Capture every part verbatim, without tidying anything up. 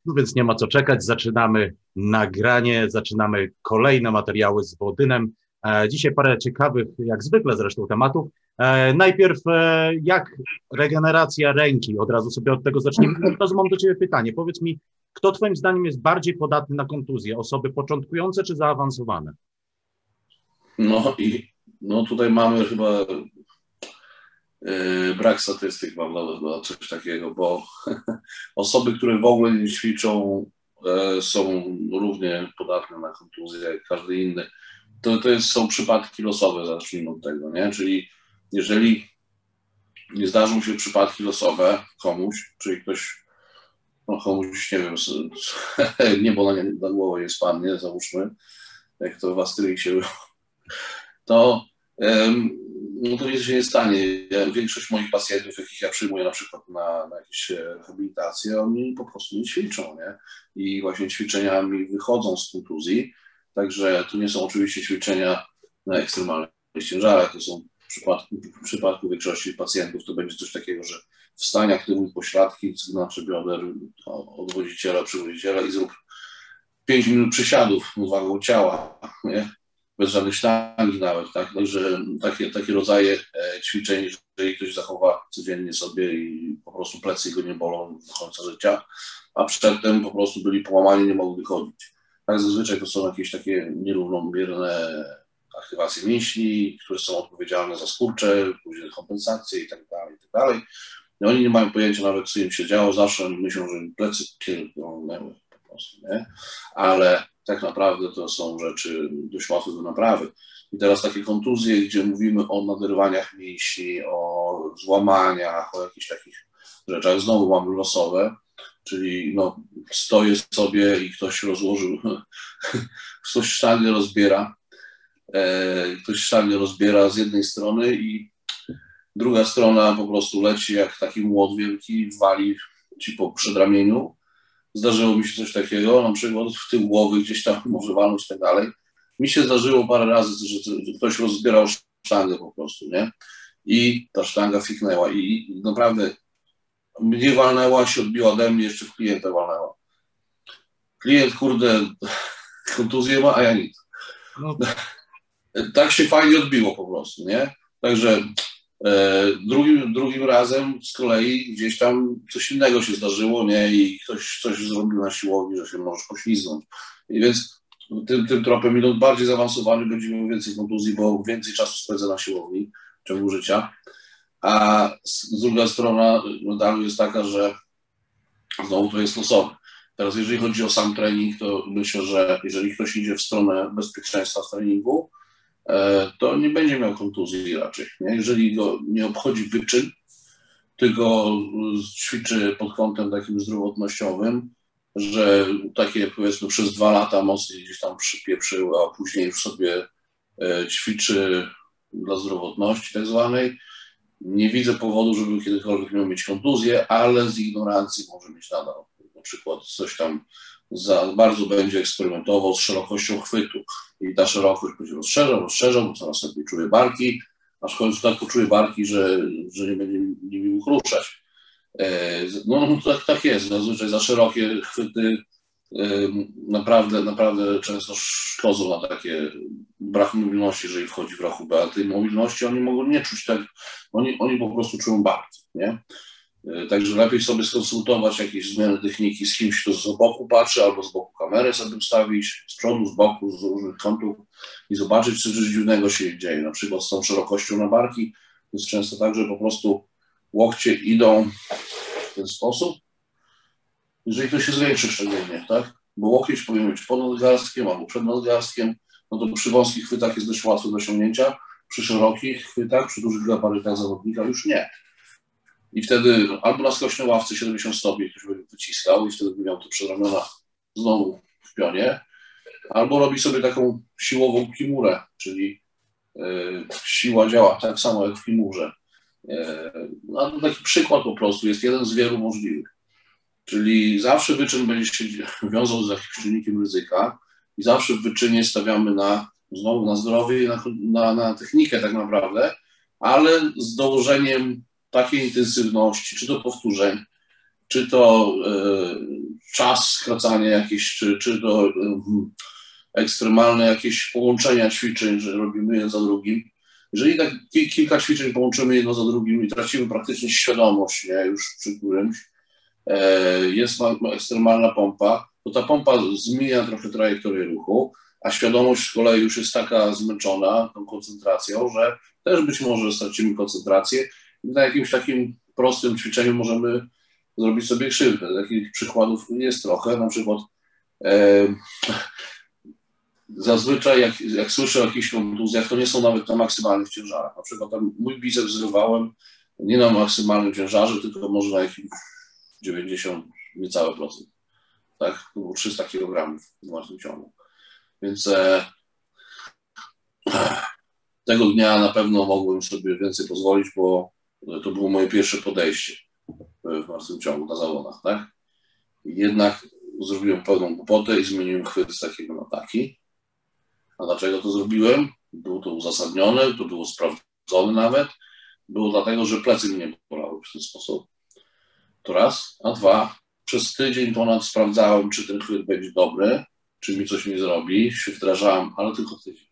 No więc nie ma co czekać, zaczynamy nagranie, zaczynamy kolejne materiały z Wołodynem. E, dzisiaj parę ciekawych, jak zwykle zresztą, tematów. E, najpierw e, jak regeneracja ręki, od razu sobie od tego zacznijmy. Od razu mam do Ciebie pytanie, powiedz mi, kto Twoim zdaniem jest bardziej podatny na kontuzje, osoby początkujące czy zaawansowane? No i no tutaj mamy chyba yy, brak statystyk, mam na, na coś takiego, bo osoby, które w ogóle nie ćwiczą, yy, są równie podatne na kontuzję jak każdy inny. To, to jest, są przypadki losowe, zacznijmy od tego, nie? Czyli jeżeli nie zdarzą się przypadki losowe komuś, czyli ktoś, no komuś, nie wiem, niebo na, na głowę nie spadnie, załóżmy, jak to w Asterixie było, to, um, no to nic się nie stanie. Ja, większość moich pacjentów, jakich ja przyjmuję na przykład na, na jakieś rehabilitacje, oni po prostu nie ćwiczą, nie? I właśnie ćwiczeniami wychodzą z kontuzji, także to nie są oczywiście ćwiczenia na ekstremalnych ciężarach, to są w przypadku, w przypadku większości pacjentów to będzie coś takiego, że wstań, aktywuj pośladki, zgnacze bioder, odwodziciela, przywodziciela i zrób pięć minut przysiadów z wagą ciała, nie? Bez żadnej sztangi nawet, tak? Także takie, takie rodzaje ćwiczeń, jeżeli ktoś zachowa codziennie sobie i po prostu plecy go nie bolą do końca życia, a przedtem po prostu byli połamani, nie mogli chodzić. Tak, zazwyczaj to są jakieś takie nierównomierne aktywacje mięśni, które są odpowiedzialne za skurcze, później kompensacje i tak dalej, i tak dalej. I oni nie mają pojęcia nawet, co im się działo, zawsze myślą, że im plecy pierdolnęły po prostu, nie? Ale tak naprawdę to są rzeczy dość łatwe do naprawy. I teraz takie kontuzje, gdzie mówimy o naderwaniach mięśni, o złamaniach, o jakichś takich rzeczach, znowu mamy losowe, czyli no, stoję sobie i ktoś rozłożył, ktoś sztangę rozbiera, e, ktoś sztangę rozbiera z jednej strony i druga strona po prostu leci jak taki młot wielki, wali ci po przedramieniu. Zdarzyło mi się coś takiego, na przykład w tył głowy gdzieś tam może walnąć i tak dalej. Mi się zdarzyło parę razy, że ktoś rozbierał sztangę po prostu, nie? I ta sztanga fiknęła i naprawdę mnie walnęła, się odbiła ode mnie, jeszcze w klienta walnęła. Klient, kurde, kontuzję ma, a ja nic. No. Tak się fajnie odbiło po prostu, nie? Także e, drugim, drugim razem z kolei gdzieś tam coś innego się zdarzyło, nie? I ktoś coś zrobił na siłowni, że się możesz poślizgnąć. I więc tym, tym tropem idąc bardziej zaawansowany będziemy miał więcej kontuzji, bo więcej czasu spędza na siłowni w ciągu życia. A z druga strona medalu jest taka, że znowu to jest losowe. Teraz jeżeli chodzi o sam trening, to myślę, że jeżeli ktoś idzie w stronę bezpieczeństwa w treningu, to nie będzie miał kontuzji raczej. Nie? Jeżeli go nie obchodzi wyczyn, tylko ćwiczy pod kątem takim zdrowotnościowym, że takie powiedzmy przez dwa lata mocniej gdzieś tam przypieprzył, a później już sobie ćwiczy dla zdrowotności tak zwanej, nie widzę powodu, żeby kiedykolwiek miał mieć kontuzję, ale z ignorancji może mieć nadal. Na przykład coś tam za bardzo będzie eksperymentował z szerokością chwytu i ta szerokość będzie rozszerzał, rozszerzał, bo coraz lepiej czuje barki, aż w końcu tak poczuje barki, że, że nie będzie nimi mógł ruszać. No, no tak, tak jest. Zazwyczaj za szerokie chwyty naprawdę, naprawdę często szkodzą na takie brak mobilności, jeżeli wchodzi w rachubę, a tej mobilności oni mogą nie czuć tak, oni, oni po prostu czują barki, nie? Także lepiej sobie skonsultować jakieś zmiany techniki z kimś, kto z boku patrzy, albo z boku kamerę sobie ustawić, z przodu, z boku, z różnych kątów i zobaczyć, czy coś dziwnego się dzieje. Na przykład z tą szerokością na barki jest często tak, że po prostu łokcie idą w ten sposób, jeżeli to się zwiększy szczególnie, tak? Bo łokieć powinien być pod nadgarstkiem albo przed nadgarstkiem, no to przy wąskich chwytach jest dość łatwo do osiągnięcia, przy szerokich chwytach, przy dużych gabarytach zawodnika już nie. I wtedy albo na skośnej ławce siedemdziesiąt stopni ktoś by wyciskał i wtedy by miał to przedramiona znowu w pionie, albo robi sobie taką siłową kimurę, czyli yy, siła działa tak samo jak w kimurze. Yy, no, to taki przykład po prostu, jest jeden z wielu możliwych. Czyli zawsze wyczyn będzie się wiązał z jakimś czynnikiem ryzyka i zawsze w wyczynie stawiamy na, znowu na zdrowie i na, na, na technikę tak naprawdę, ale z dołożeniem takiej intensywności, czy to powtórzeń, czy to, yy, czas skracania jakieś, czy, czy to um, ekstremalne jakieś połączenia ćwiczeń, że robimy jedno za drugim. Jeżeli tak kilka ćwiczeń połączymy jedno za drugim i tracimy praktycznie świadomość, nie, już przy którymś, e, jest ekstremalna pompa, to ta pompa zmienia trochę trajektorię ruchu, a świadomość z kolei już jest taka zmęczona tą koncentracją, że też być może stracimy koncentrację i na jakimś takim prostym ćwiczeniu możemy zrobić sobie krzywdę. Takich przykładów jest trochę, na przykład e, zazwyczaj jak, jak słyszę o jakichś kontuzjach, to nie są nawet na maksymalnych ciężarach. Na przykład tam mój biceps zrywałem nie na maksymalnym ciężarze, tylko może na jakimś dziewięćdziesiąt niecałe procent. Tak? To było trzysta kilogramów w martwym ciągu. Więc e, tego dnia na pewno mogłem sobie więcej pozwolić, bo to było moje pierwsze podejście w martwym ciągu na zawodach. Tak? Jednak zrobiłem pełną głupotę i zmieniłem chwyt z takiego na taki. A dlaczego to zrobiłem? Było to uzasadnione, to było sprawdzone nawet. Było dlatego, że plecy mnie bolały w ten sposób. To raz. A dwa, przez tydzień ponad sprawdzałem, czy ten chwyt będzie dobry, czy mi coś nie zrobi. Się wdrażałem, ale tylko tydzień.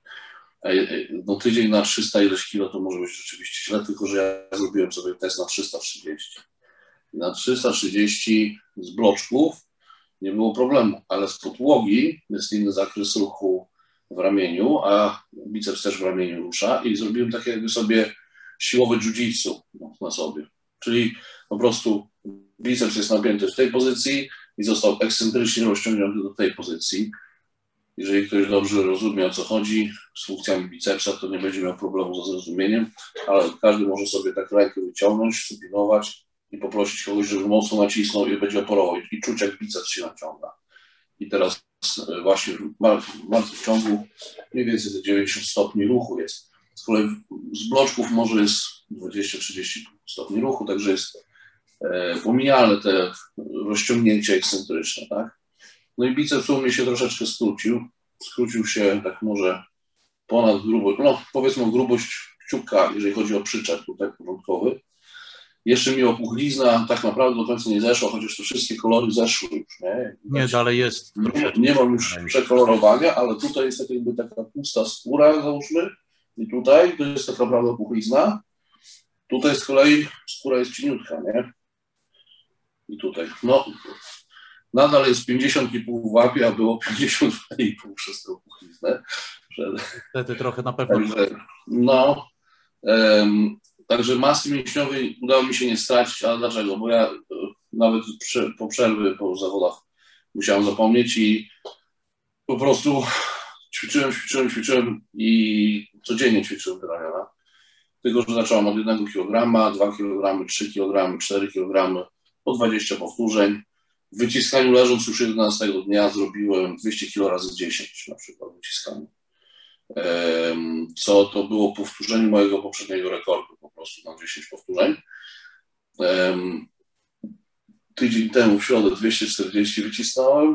No tydzień na trzysta ileś kilo to może być rzeczywiście źle, tylko że ja zrobiłem sobie test na trzysta trzydzieści. I na trzysta trzydzieści z bloczków nie było problemu, ale z podłogi jest inny zakres ruchu w ramieniu, a biceps też w ramieniu rusza i zrobiłem takie jakby sobie siłowe jiu-jitsu na sobie. Czyli po prostu biceps jest napięty w tej pozycji i został ekscentrycznie rozciągnięty do tej pozycji. Jeżeli ktoś dobrze rozumie, o co chodzi z funkcjami bicepsa, to nie będzie miał problemu ze zrozumieniem, ale każdy może sobie tak rękę wyciągnąć, supinować i poprosić kogoś, żeby mocno nacisnął i będzie oporował i czuć, jak biceps się naciąga. I teraz właśnie w martwym ciągu mniej więcej te dziewięćdziesiąt stopni ruchu jest. Z kolei z bloczków może jest dwadzieścia trzydzieści stopni ruchu, także jest e, pomijalne te rozciągnięcie ekscentryczne, tak? No i biceps u mnie się troszeczkę skrócił. Skrócił się tak może ponad grubość, no powiedzmy grubość kciuka, jeżeli chodzi o przyczep tutaj porządkowy. Jeszcze mi opuchlizna tak naprawdę do końca nie zeszła, chociaż te wszystkie kolory zeszły już, nie? Nie, dalej jest. Nie, nie mam już przekolorowania, ale tutaj jest tak jakby taka pusta skóra, załóżmy. I tutaj to jest tak naprawdę opuchlizna. Tutaj z kolei skóra jest cieniutka, nie? I tutaj. No, nadal jest pięćdziesiąt i pół w łapie, a było pięćdziesiąt i pół przez tę opuchliznę. Wtedy trochę na pewno. Także, no, um, także masy mięśniowej udało mi się nie stracić, ale dlaczego? Bo ja nawet przy, po przerwie, po zawodach musiałem zapomnieć i po prostu ćwiczyłem, ćwiczyłem, ćwiczyłem i codziennie ćwiczyłem te ramiona. Tylko, że zacząłem od jednego kilograma, dwa kilogramy, trzy kilogramy, cztery kilogramy, po dwadzieścia powtórzeń. W wyciskaniu leżąc już jedenastego dnia zrobiłem dwieście kilo razy dziesięć na przykład w wyciskaniu. Co to było powtórzenie mojego poprzedniego rekordu po prostu na dziesięć powtórzeń. Tydzień temu w środę dwieście czterdzieści wycisnąłem,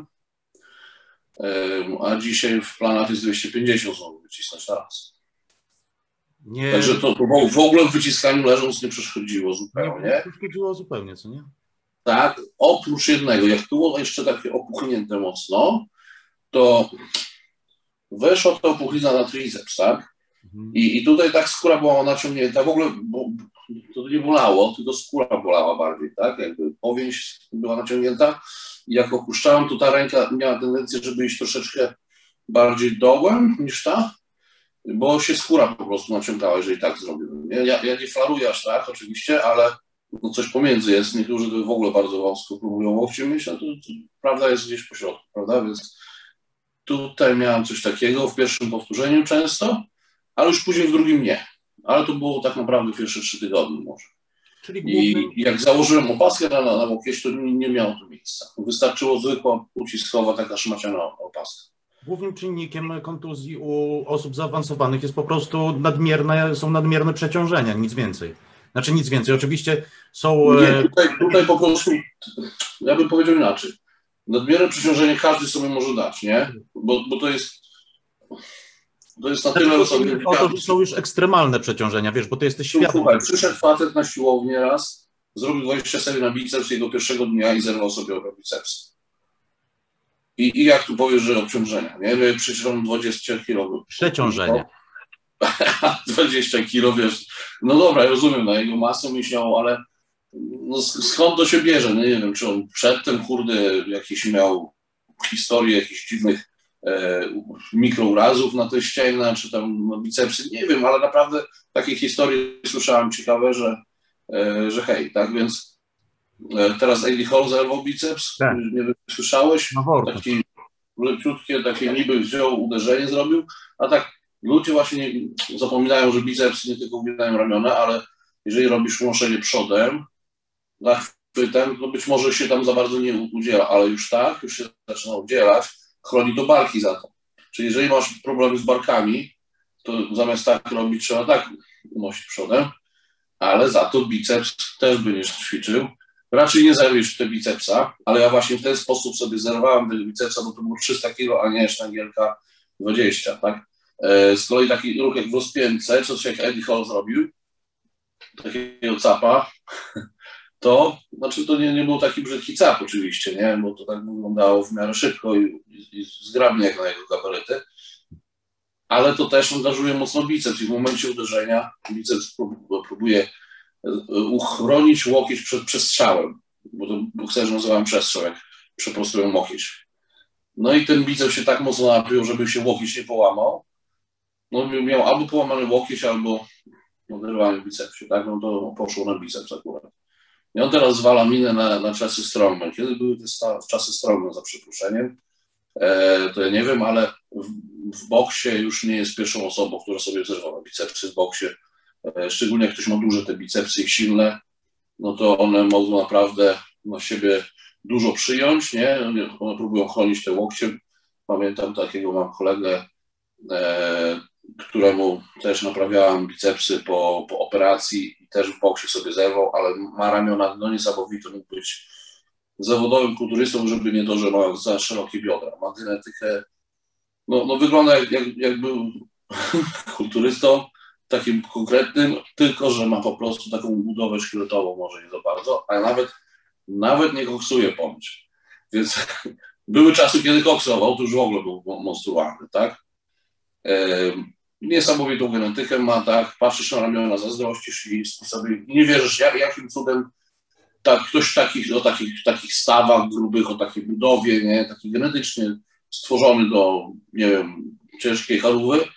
a dzisiaj w planach jest dwieście pięćdziesiąt znowu wycisnąć teraz. Nie. Także to, to w ogóle w wyciskaniu leżąc nie przeszkodziło zupełnie. Nie przeszkodziło zupełnie, co nie? Tak, oprócz jednego, jak było jeszcze takie opuchnięte mocno, to weszła ta opuchlizna na triceps, tak? Mhm. I, I tutaj tak skóra była naciągnięta, w ogóle bo, to nie bolało, tylko skóra bolała bardziej, tak? Jakby powięź była naciągnięta i jak opuszczałem, to ta ręka miała tendencję, żeby iść troszeczkę bardziej dołem niż ta, bo się skóra po prostu naciągała, jeżeli tak zrobię. Ja, ja nie flaruję aż tak, oczywiście, ale no coś pomiędzy jest. Niektórzy to w ogóle bardzo wąsko próbują łokcie mieć, no to, to prawda jest gdzieś po środku, prawda? Więc tutaj miałem coś takiego w pierwszym powtórzeniu często, ale już później w drugim nie. Ale to było tak naprawdę pierwsze trzy tygodnie może. Czyli głównym... I jak założyłem opaskę na, na łokieć, to nie, nie miało tu miejsca. Wystarczyło zwykła uciskowa, taka szmaciana opaska. Głównym czynnikiem kontuzji u osób zaawansowanych jest po prostu nadmierne, są nadmierne przeciążenia, nic więcej. Znaczy nic więcej, oczywiście są... Nie, tutaj, tutaj po prostu, ja bym powiedział inaczej. Nadmierne przeciążenie każdy sobie może dać, nie? Bo, bo to jest... To jest na tyle osobny. To są już ekstremalne przeciążenia, wiesz, bo ty jesteś świadomy. Słuchaj, przyszedł facet na siłownię raz, zrobił dwadzieścia serii na biceps jego pierwszego dnia i zerwał sobie obok bicepsa. I, i jak tu powiesz, że obciążenia, nie? Przecież on dwadzieścia kilo. Przeciążenie. dwadzieścia kilo, wiesz, no dobra, ja rozumiem, na jego masę myślał, ale no skąd to się bierze? No nie wiem, czy on przedtem, kurde, jakiś miał historię jakichś dziwnych e, mikrourazów na te ścięgna, czy tam no, bicepsy, nie wiem, ale naprawdę takie historie słyszałem ciekawe, że, e, że hej, tak, więc e, teraz Eddie Hall zerwał biceps, Tak. nie wiem, słyszałeś? No Taki leciutkie, takie niby wziął, uderzenie zrobił, a tak ludzie właśnie zapominają, że biceps nie tylko uginają ramiona, ale jeżeli robisz łączenie przodem, zachwytem, to być może się tam za bardzo nie udziela, ale już tak, już się zaczyna udzielać, chroni to barki za to. Czyli jeżeli masz problemy z barkami, to zamiast tak robić, trzeba tak unosić przodem, ale za to biceps też będziesz ćwiczył. Raczej nie zerwiesz te bicepsa, ale ja właśnie w ten sposób sobie zerwałem tego bicepsa, bo to było trzysta kilo, a nie sztangielka dwadzieścia, tak? Z kolei taki ruch jak w rozpiętce, coś jak Eddie Hall zrobił, takiego capa, to znaczy to nie, nie był taki brzydki cap oczywiście, nie? Bo to tak wyglądało w miarę szybko i, i, i zgrabnie jak na jego gabaryty, ale to też angażuje mocno biceps i w momencie uderzenia biceps próbuje uchronić łokieć przed przestrzałem, bo to bokserzy nazywałem przestrzał, jak przeprostują łokieć. No i ten biceps się tak mocno napiął, żeby się łokieć nie połamał. No miał albo połamany łokieć, albo oderwany w bicepsie, tak? No to poszło na biceps akurat. I on teraz zwala minę na, na czasy strongman. Kiedy były te czasy strongman, za przeproszeniem, e, to ja nie wiem, ale w, w boksie już nie jest pierwszą osobą, która sobie zerwała bicepsy w boksie. E, szczególnie jak ktoś ma duże te bicepsy i silne, no to one mogą naprawdę na siebie dużo przyjąć, nie? One próbują chronić te łokcie. Pamiętam takiego, mam kolegę, e, któremu też naprawiałem bicepsy po, po operacji i też w boksie sobie zerwał, ale ma ramiona no niesamowite, mógł być zawodowym kulturystą, żeby nie to, że ma za szerokie biodra. Ma genetykę, no, no wygląda jak, jak, jak był kulturystą, takim konkretnym, tylko że ma po prostu taką budowę szkieletową, może nie za bardzo, a nawet, nawet nie koksuje ponoć. Więc były czasy, kiedy koksował, to już w ogóle był monstrualny, tak? Niesamowitą genetykę ma, tak, patrzysz na ramiona, zazdrościsz i sobie nie wierzysz, jak, jakim cudem tak, ktoś takich, o takich, takich stawach grubych, o takiej budowie, nie, taki genetycznie stworzony do, nie wiem, ciężkiej charówy,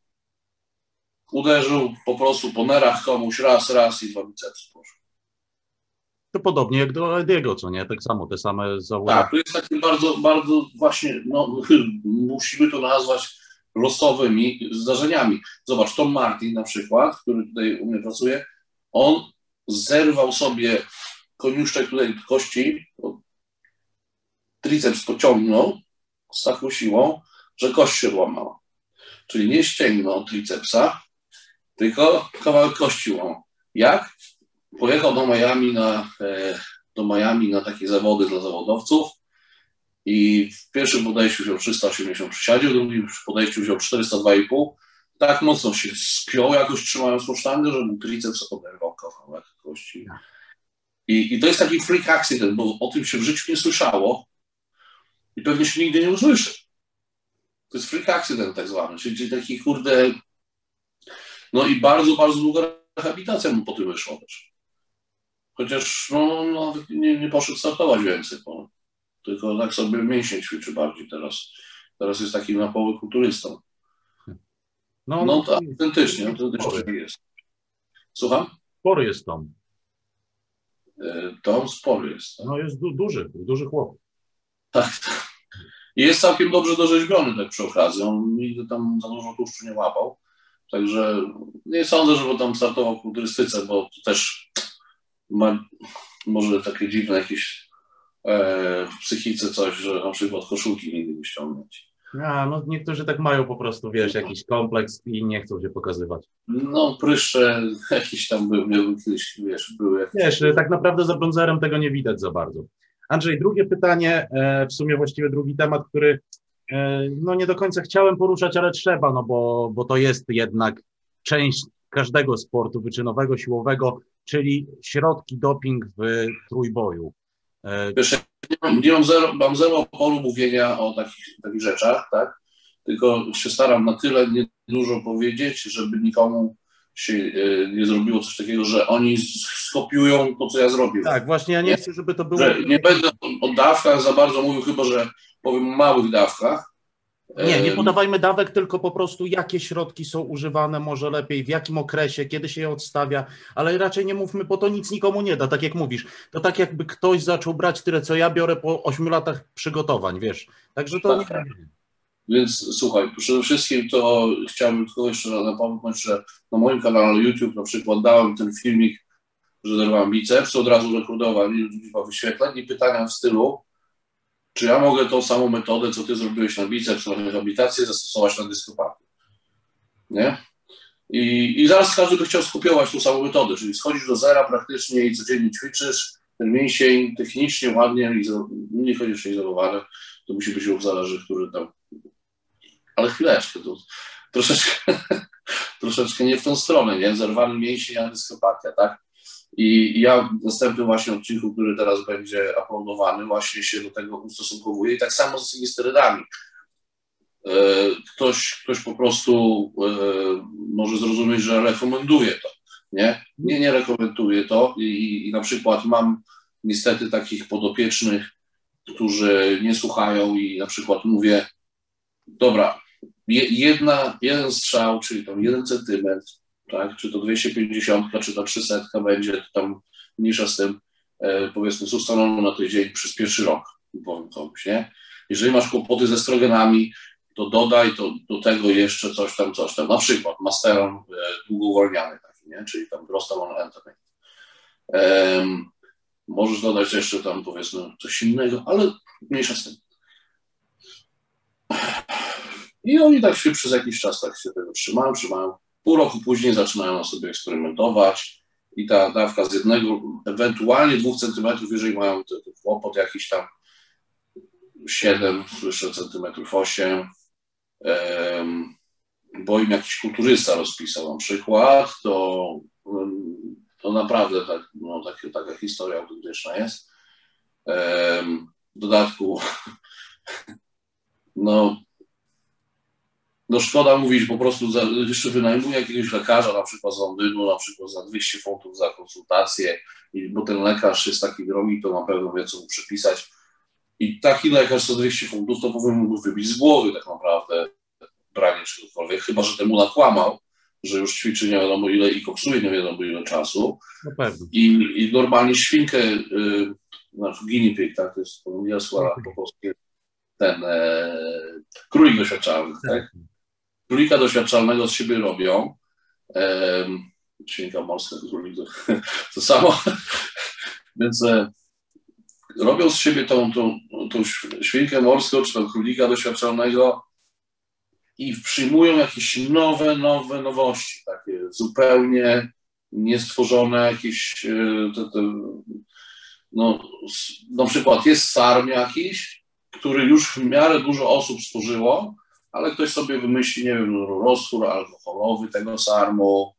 uderzył po prostu po nerach komuś raz, raz i dwa bicepsy poszły. To podobnie jak do Ediego, co nie? Tak samo, te same założenia. Tak, to jest takie bardzo, bardzo właśnie, no, musimy to nazwać losowymi zdarzeniami. Zobacz, Tom Martin na przykład, który tutaj u mnie pracuje, on zerwał sobie koniuszczek tutaj kości, triceps pociągnął z taką siłą, że kość się łamała. Czyli nie ścięgnął tricepsa, tylko kawałek kości łamał. Jak? Pojechał do Miami na, do Miami na takie zawody dla zawodowców i w pierwszym podejściu wziął trzysta osiemdziesiąt przysiadzie, w drugim podejściu wziął czterysta dwa i pół. Tak mocno się spiął jakoś trzymając tą sztangę, że mu triceps oderwał kawałek kości. I, I to jest taki freak accident, bo o tym się w życiu nie słyszało i pewnie się nigdy nie usłyszy. To jest freak accident tak zwany, czyli, czyli taki kurde... No i bardzo, bardzo długa rehabilitacja mu po tym wyszła też. Chociaż no, nawet nie, nie poszedł startować więcej, bo tylko tak sobie mięśnie ćwiczy bardziej teraz. Teraz jest takim na połowę kulturystą. No, no to autentycznie, autentycznie jest. Słucham? Spory jest Tom. Tom spory jest. Tak? No jest du duży, duży chłop. Tak. I jest całkiem dobrze dorzeźbiony tak przy okazji. On nigdy tam za dużo tłuszczu nie łapał. Także nie sądzę, żeby tam startował w kulturystyce, bo to też ma może takie dziwne jakieś e, w psychice coś, że na przykład koszulki nigdy nie ściągnąć. A, no niektórzy tak mają po prostu, wiesz, jakiś kompleks i nie chcą się pokazywać. No pryszcze jakiś tam był, był kiedyś, wiesz, były jakieś... Wiesz, tak naprawdę za bronzerem tego nie widać za bardzo. Andrzej, drugie pytanie, w sumie właściwie drugi temat, który no nie do końca chciałem poruszać, ale trzeba, no bo, bo to jest jednak część każdego sportu wyczynowego, siłowego, czyli środki doping w trójboju. Wiesz, nie mam, nie mam, zero, mam zero oporu mówienia o takich, takich rzeczach, tak? Tylko się staram na tyle niedużo powiedzieć, żeby nikomu się nie zrobiło coś takiego, że oni skopiują to, co ja zrobiłem. Tak, właśnie ja nie, nie chcę, żeby to było... Że nie będę o dawkach za bardzo mówił, chyba że powiem o małych dawkach. Nie, nie podawajmy dawek, tylko po prostu jakie środki są używane, może lepiej, w jakim okresie, kiedy się je odstawia, ale raczej nie mówmy, bo to nic nikomu nie da, tak jak mówisz. To tak jakby ktoś zaczął brać tyle, co ja biorę po ośmiu latach przygotowań, wiesz. Także to... Tak, tak. Więc słuchaj, przede wszystkim to chciałbym tylko jeszcze napomnieć, że na moim kanale YouTube na przykład dałem ten filmik, że zerwałem biceps, od razu rekrutowałem liczba wyświetleń i pytania w stylu, czy ja mogę tą samą metodę, co ty zrobiłeś na biceps, na rehabilitację, zastosować na dyskopatię. Nie? I, I zaraz każdy by chciał skopiować tą samą metodę, czyli schodzisz do zera praktycznie i codziennie ćwiczysz, ten mięsień technicznie, ładnie, niekoniecznie izolowany, to musi być ruch zależy, który tam... Ale chwileczkę, to troszeczkę, troszeczkę nie w tą stronę, nie? Zerwany mięsień, a dyskopatia, tak? I ja w następnym właśnie odcinku, który teraz będzie uploadowany, właśnie się do tego ustosunkowuję i tak samo z tymi sterydami. Ktoś, ktoś po prostu może zrozumieć, że rekomenduje to, nie? Nie, nie rekomenduję to i, i na przykład mam niestety takich podopiecznych, którzy nie słuchają i na przykład mówię, dobra, jedna, jeden strzał, czyli tam jeden centymetr, tak, czy to dwieście pięćdziesiąt, czy to trzysta będzie, to tam mniejsza z tym, e, powiedzmy, z ustaloną na tydzień przez pierwszy rok, powiem komuś, nie? Jeżeli masz kłopoty ze estrogenami, to dodaj to, do tego jeszcze coś tam, coś tam, na przykład masteron e, długouwolniany taki, nie? Czyli tam prostamon entertain. E, możesz dodać jeszcze tam, powiedzmy, coś innego, ale mniejsza z tym. I oni tak się przez jakiś czas tak się tego trzymają, trzymają. Pół roku później zaczynają na sobie eksperymentować i ta dawka z jednego, ewentualnie dwóch centymetrów, jeżeli mają ten kłopot jakiś tam siedem, słyszę centymetrów osiem, um, bo im jakiś kulturysta rozpisał na przykład, to, to naprawdę tak, no, tak, taka historia autentyczna jest. Um, w dodatku no No szkoda mówić, po prostu za, jeszcze wynajmuję jakiegoś lekarza, na przykład z Londynu, na przykład za dwieście funtów za konsultację, i, bo ten lekarz jest taki drogi, to na pewno wie, co mu przepisać. I taki lekarz za dwieście funtów, to powinien mu wybić z głowy tak naprawdę branie czegokolwiek, chyba że temu nakłamał, że już ćwiczy nie wiadomo ile i koksuje nie wiadomo ile czasu. I, i normalnie świnkę, yy, znaczy guinea pig, tak, to jest po angielsku, a po polsku ten e, królik doświadczalny, tak? Królika doświadczalnego z siebie robią. E, świnka morska, królik, to, to samo. Więc e, robią z siebie tą, tą, tą świnkę morską, czy tą królika doświadczalnego i przyjmują jakieś nowe, nowe nowości, takie zupełnie niestworzone, jakieś e, te, te, no, na przykład jest sarm jakiś, który już w miarę dużo osób stworzyło, ale ktoś sobie wymyśli, nie wiem, roztwór alkoholowy tego sarmu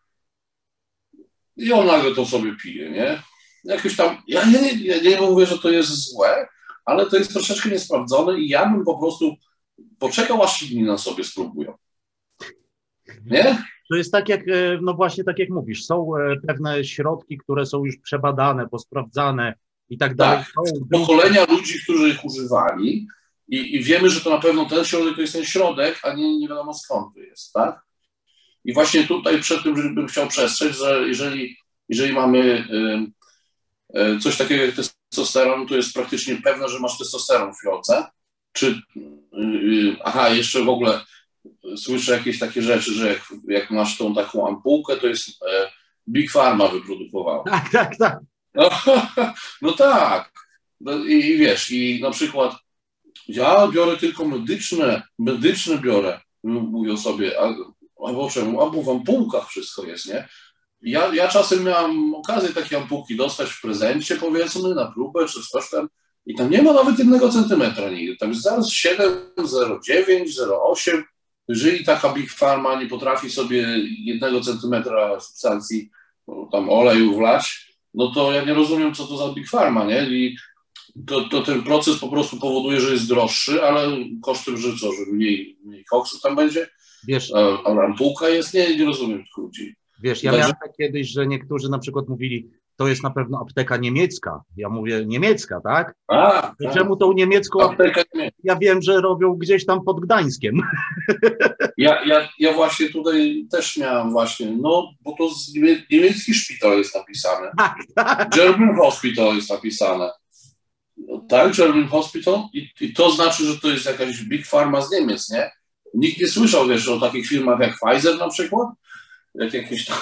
i on nagle to sobie pije, nie? Jakoś tam, ja nie, nie, nie, nie mówię, że to jest złe, ale to jest troszeczkę niesprawdzone i ja bym po prostu poczekał, aż inni na sobie spróbują. Nie? To jest tak jak, no właśnie tak jak mówisz, są pewne środki, które są już przebadane, posprawdzane i tak dalej. Tak, pokolenia ludzi, którzy ich używali i, i wiemy, że to na pewno ten środek to jest ten środek, a nie, nie wiadomo skąd to jest, tak? I właśnie tutaj przed tym bym chciał przestrzec, że jeżeli, jeżeli mamy y, y, coś takiego jak testosteron, to jest praktycznie pewne, że masz testosteron w fiolce, czy y, y, aha, jeszcze w ogóle słyszę jakieś takie rzeczy, że jak, jak masz tą taką ampułkę, to jest y, Big Pharma wyprodukowała. Tak, tak, tak. No, no tak. No, i, I wiesz, i na przykład ja biorę tylko medyczne, medyczne biorę, mówią sobie, a, albo czemu, albo w ampułkach wszystko jest, nie? Ja, ja czasem miałem okazję takie ampułki dostać w prezencie, powiedzmy, na próbę, czy coś tam, i tam nie ma nawet jednego centymetra nigdy. Tam jest zaraz siedem, zero dziewięć, zero osiem. Jeżeli taka Big Pharma nie potrafi sobie jednego centymetra substancji, tam oleju wlać, no to ja nie rozumiem, co to za Big Pharma, nie? I to, to ten proces po prostu powoduje, że jest droższy, ale kosztem, że co, że mniej, mniej koksu tam będzie? Wiesz, a, a ampułka jest? Nie, nie rozumiem tych ludzi. wiesz, ja miałem tak kiedyś, że niektórzy na przykład mówili, to jest na pewno apteka niemiecka. Ja mówię, niemiecka, tak? A, I czemu tą niemiecką apteka nie. Ja wiem, że robią gdzieś tam pod Gdańskiem. Ja, ja, ja właśnie tutaj też miałem właśnie, no, bo to z niemie niemiecki szpital jest napisane. Tak, tak. German Hospital jest napisane. No, tak, German Hospital I, i to znaczy, że to jest jakaś big pharma z Niemiec, nie? Nikt nie słyszał, wiesz, o takich firmach jak Pfizer na przykład? Jak jakieś tam...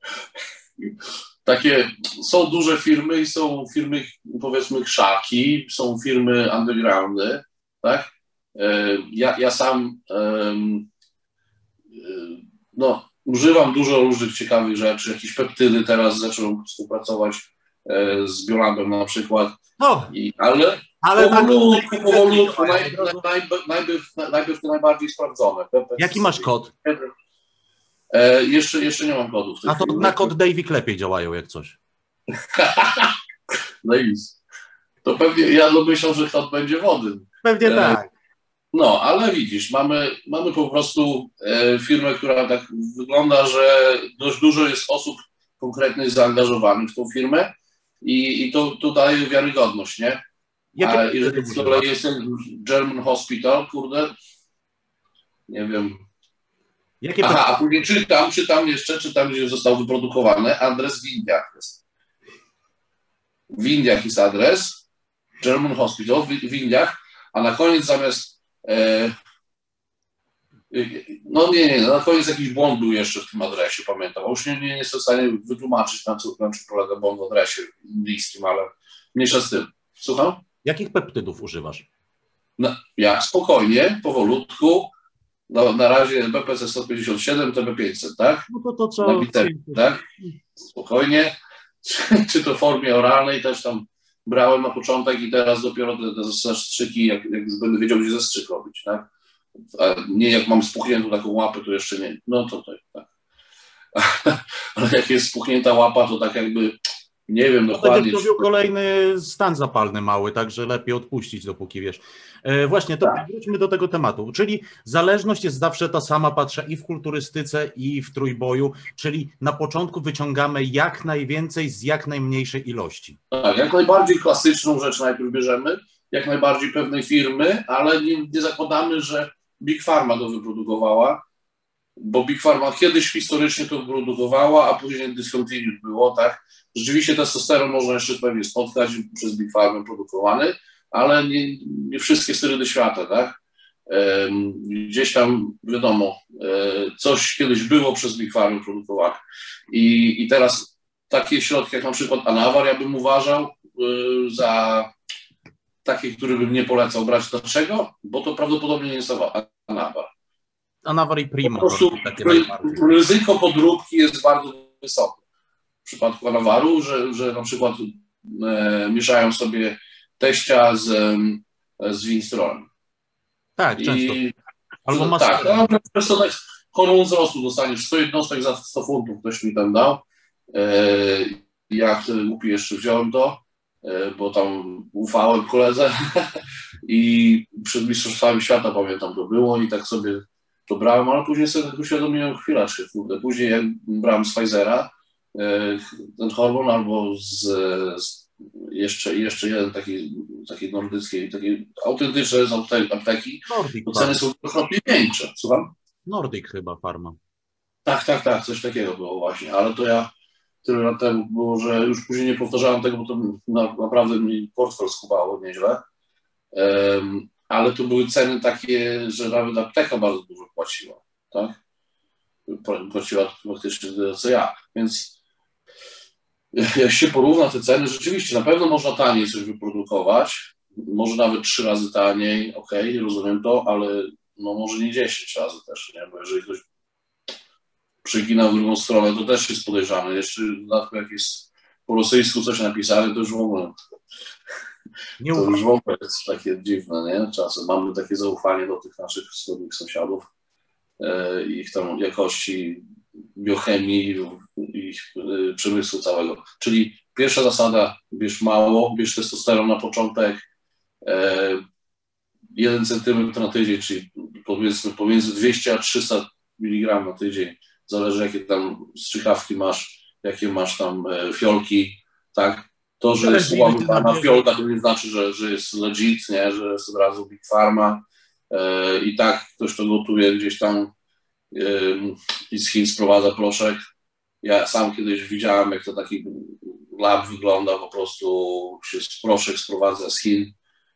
Takie, są duże firmy i są firmy, powiedzmy, krzaki, są firmy undergroundy, tak? Ja, ja sam no, używam dużo różnych ciekawych rzeczy, jakieś peptydy, teraz zacząłem współpracować z Biolabem na przykład, No, I, ale, ale powolutku, powolutku, naj, najpierw, najpierw, najpierw te najbardziej sprawdzone. Jaki masz kod? E, jeszcze, jeszcze nie mam kodów. A to na kod Davik lepiej działają jak coś. No i to pewnie, ja myślę, że kod będzie wody. Pewnie e, tak. No, ale widzisz, mamy, mamy po prostu e, firmę, która tak wygląda, że dość dużo jest osób konkretnych zaangażowanych w tą firmę i, i to, to daje wiarygodność, nie? A jeżeli z kolei jest ten German Hospital, kurde, nie wiem. Jakie Aha, a później czytam, czytam jeszcze, czytam, gdzie został wyprodukowany, adres w Indiach jest. W Indiach jest adres, German Hospital w, w Indiach, a na koniec zamiast e, no nie, nie, na koniec jakiś błąd był jeszcze w tym adresie, pamiętam. Już nie, nie, nie jestem w stanie wytłumaczyć, na, co, na czym polega błąd w adresie indyjskim, ale mniejsza z tym. Słucham? Jakich peptydów używasz? No, ja spokojnie, powolutku. No, na razie B P C sto pięćdziesiąt siedem, T B pięćset, tak? No to to co... Na bicep, tak? Spokojnie. Czy, czy to w formie oralnej też tam brałem na początek i teraz dopiero te, te zastrzyki, jak, jak już będę wiedział, gdzie zastrzyk robić, tak? A nie jak mam spuchniętą taką łapę, to jeszcze nie. No to tak. tak. Ale jak jest spuchnięta łapa, to tak jakby nie wiem dokładnie. Będziesz robił kolejny stan zapalny mały, także lepiej odpuścić, dopóki wiesz. E, właśnie, to tak. Wróćmy do tego tematu. Czyli zależność jest zawsze ta sama, patrzę i w kulturystyce, i w trójboju, czyli na początku wyciągamy jak najwięcej z jak najmniejszej ilości. Tak, jak najbardziej klasyczną rzecz najpierw bierzemy, jak najbardziej pewnej firmy, ale nie, nie zakładamy, że Big Pharma to wyprodukowała, bo Big Pharma kiedyś historycznie to wyprodukowała, a później discontinued było, tak? Rzeczywiście testosteron można jeszcze pewnie spotkać przez Big Pharma produkowany, ale nie, nie wszystkie sterydy świata, tak? Gdzieś tam, wiadomo, coś kiedyś było przez Big Pharma produkowane. I, I teraz takie środki jak na przykład Anawar, ja bym uważał za takie, które bym nie polecał brać. Dlaczego? Bo to prawdopodobnie nie jest Anawar. Anawar i Primo. Po prostu ryzyko podróbki jest bardzo wysokie. W przypadku Anawaru, że, że na przykład e, mieszają sobie teścia z, z winstrolem. Tak, często. I, Albo masz... Tak, no, często tak hormon wzrostu dostaniesz sto jednostek za sto funtów, ktoś mi tam dał. E, ja wtedy głupi jeszcze wziąłem to, e, bo tam ufałem koledze i przed mistrzostwami świata, pamiętam, to było i tak sobie to brałem, ale później sobie tak uświadomiłem, chwila, czy kurde, później jak brałem z Pfizera e, ten hormon albo z, z jeszcze, jeszcze jeden taki, taki nordycki, taki autentyczny z apteki, Nordic, to ceny są dwukrotnie większe. Słucham? Nordic chyba Pharma. Tak, tak, tak, coś takiego było właśnie, ale to ja tyle lat temu było, że już później nie powtarzałem tego, bo to na, naprawdę mi portfel skubało nieźle. Um, ale to były ceny takie, że nawet apteka bardzo dużo płaciła, tak? Płaciła faktycznie tyle, co ja, więc jak się porówna te ceny, rzeczywiście na pewno można taniej coś wyprodukować, może nawet trzy razy taniej, okej, okay, rozumiem to, ale no może nie dziesięć razy też, nie? Bo jeżeli ktoś przygina w drugą stronę, to też jest podejrzane. Jeszcze w dodatku jak jest po rosyjsku coś napisane, to już w ogóle nie to już w ogóle jest takie dziwne, nie? Czasem mamy takie zaufanie do tych naszych wschodnich sąsiadów, e, ich tam jakości biochemii, ich e, przemysłu całego. Czyli pierwsza zasada, bierz mało, bierz testosteron na początek, e, jeden centymetr na tydzień, czyli powiedzmy pomiędzy dwieście a trzysta miligramów na tydzień, zależy jakie tam strzykawki masz, jakie masz tam e, fiolki, tak? To, że jest łamana fiolka, to nie znaczy, że, że jest legit, nie? Że jest od razu Big Pharma e, i tak ktoś to gotuje gdzieś tam e, i z Chin sprowadza proszek. Ja sam kiedyś widziałem, jak to taki lab wygląda, po prostu się proszek sprowadza z Chin,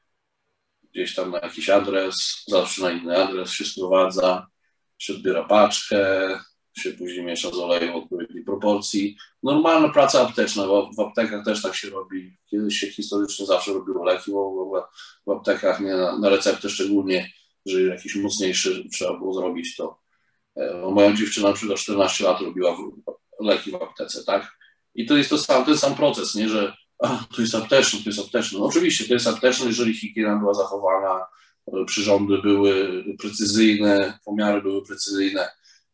gdzieś tam na jakiś adres, zawsze na inny adres się sprowadza, się odbiera paczkę, się później miesza z olejem w odpowiedniej proporcji. Normalna praca apteczna, bo w aptekach też tak się robi. Kiedyś się historycznie zawsze robiło leki, bo w aptekach nie, na, na receptę szczególnie, że jakiś mocniejszy trzeba było zrobić to. No, moja dziewczyna przez czternaście lat robiła w, leki w aptece, tak? I to jest to sam, ten sam proces, nie, że a, to jest apteczne, to jest apteczne. No, oczywiście to jest apteczne, jeżeli higiena była zachowana, przyrządy były precyzyjne, pomiary były precyzyjne,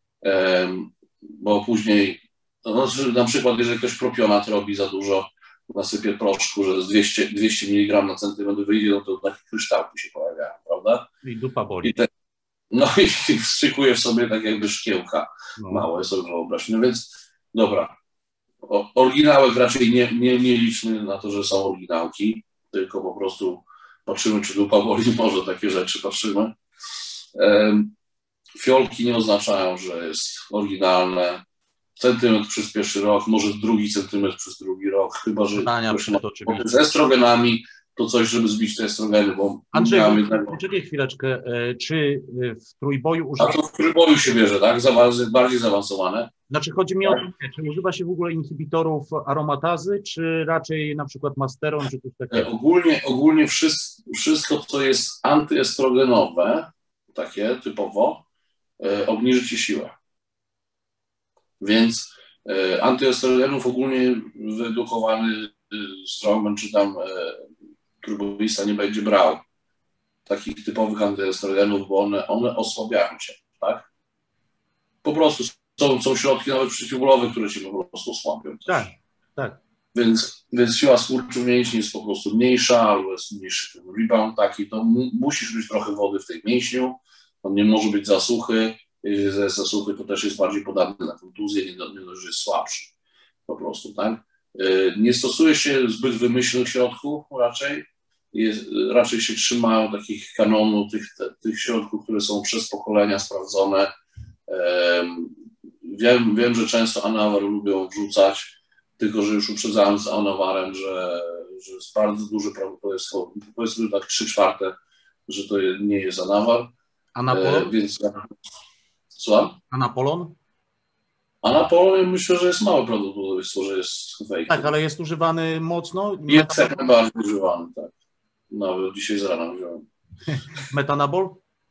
um, bo później, no, na przykład jeżeli ktoś propionat robi za dużo, nasypie proszku, że z dwieście, dwieście miligramów na centymetr wyjdzie, no to takie kryształki się pojawiają, prawda? I dupa boli. I te, no i wstrzykujesz sobie tak jakby szkiełka no. Małe, sobie wyobraź. No więc dobra, o, oryginałek raczej nie, nie, nie liczmy na to, że są oryginałki, tylko po prostu patrzymy, czy dupa boli, może takie rzeczy patrzymy. Um, fiolki nie oznaczają, że jest oryginalne. Centymetr przez pierwszy rok, może drugi centymetr przez drugi rok, chyba że ktoś ma z estrogenami, to coś, żeby zbić te estrogeny, bo Andrzej, poczekaj chwileczkę, czy w trójboju używa... A to w trójboju się bierze, tak? Bardziej zaawansowane. Znaczy chodzi mi o to, czy używa się w ogóle inhibitorów aromatazy, czy raczej na przykład masteron, czy coś takiego? Ogólnie, ogólnie wszystko, wszystko, co jest antyestrogenowe, takie typowo, obniży ci siłę. Więc e, antyestrogenów ogólnie wyedukowany e, strongman czy tam e, turboista nie będzie brał takich typowych antyestrogenów, bo one, one osłabiają cię, tak? Po prostu są, są środki nawet przeciwbólowe, które cię po prostu osłabią. Tak, tak. Więc, więc siła skurczu mięśni jest po prostu mniejsza, albo jest mniejszy ten rebound taki, to mu, musisz mieć trochę wody w tej mięśniu, on nie może być za suchy. Jeżeli jest zasuchy, to też jest bardziej podatny na kontuzję, nie dość, że jest słabszy po prostu, tak? Nie stosuje się zbyt wymyślnych środków raczej, jest, raczej się trzyma takich kanonów, tych, te, tych środków, które są przez pokolenia sprawdzone. Wiem, wiem, że często anawar lubią wrzucać, tylko że już uprzedzałem z anawarem, że, że jest bardzo duże prawdopodobieństwo, powiedzmy tak trzy czwarte, że to nie jest anawar. Anapolon? E, więc Słucham? Anapolon? Anapolon myślę, że jest małe prawdopodobieństwo, że jest fake. Tak, ale jest używany mocno? Jest jak najbardziej używany, tak. Nawet dzisiaj z rana wziąłem. Metanabol?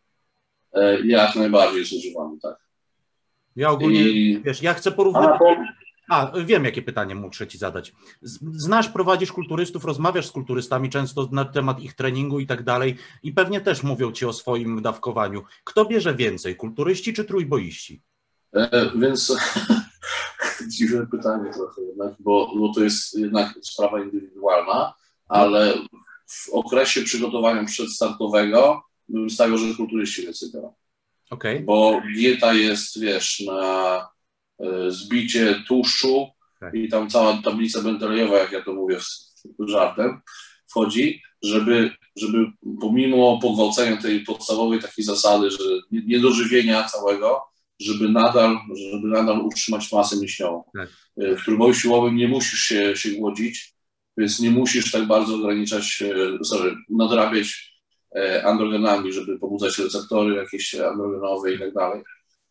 E, jak najbardziej jest używany, tak. Ja ogólnie, I... wiesz, ja chcę porównać... Anapol... A, wiem, jakie pytanie muszę ci zadać. Znasz, prowadzisz kulturystów, rozmawiasz z kulturystami często na temat ich treningu i tak dalej i pewnie też mówią ci o swoim dawkowaniu. Kto bierze więcej, kulturyści czy trójboiści? E, więc dziwne pytanie trochę jednak, bo, bo to jest jednak sprawa indywidualna, ale w okresie przygotowania przedstartowego bym stawiał, że kulturyści więcej biorą. Okay. Bo dieta jest, wiesz, na zbicie tłuszczu tak. I tam cała tablica Mendelejewa, jak ja to mówię żartem, wchodzi, żeby, żeby pomimo pogwałcenia tej podstawowej takiej zasady, że niedożywienia całego, żeby nadal, żeby nadal utrzymać masę mięśniową. Tak. W trójboju siłowym nie musisz się, się głodzić, więc nie musisz tak bardzo ograniczać, sorry, nadrabiać androgenami, żeby pobudzać receptory jakieś androgenowe i tak dalej.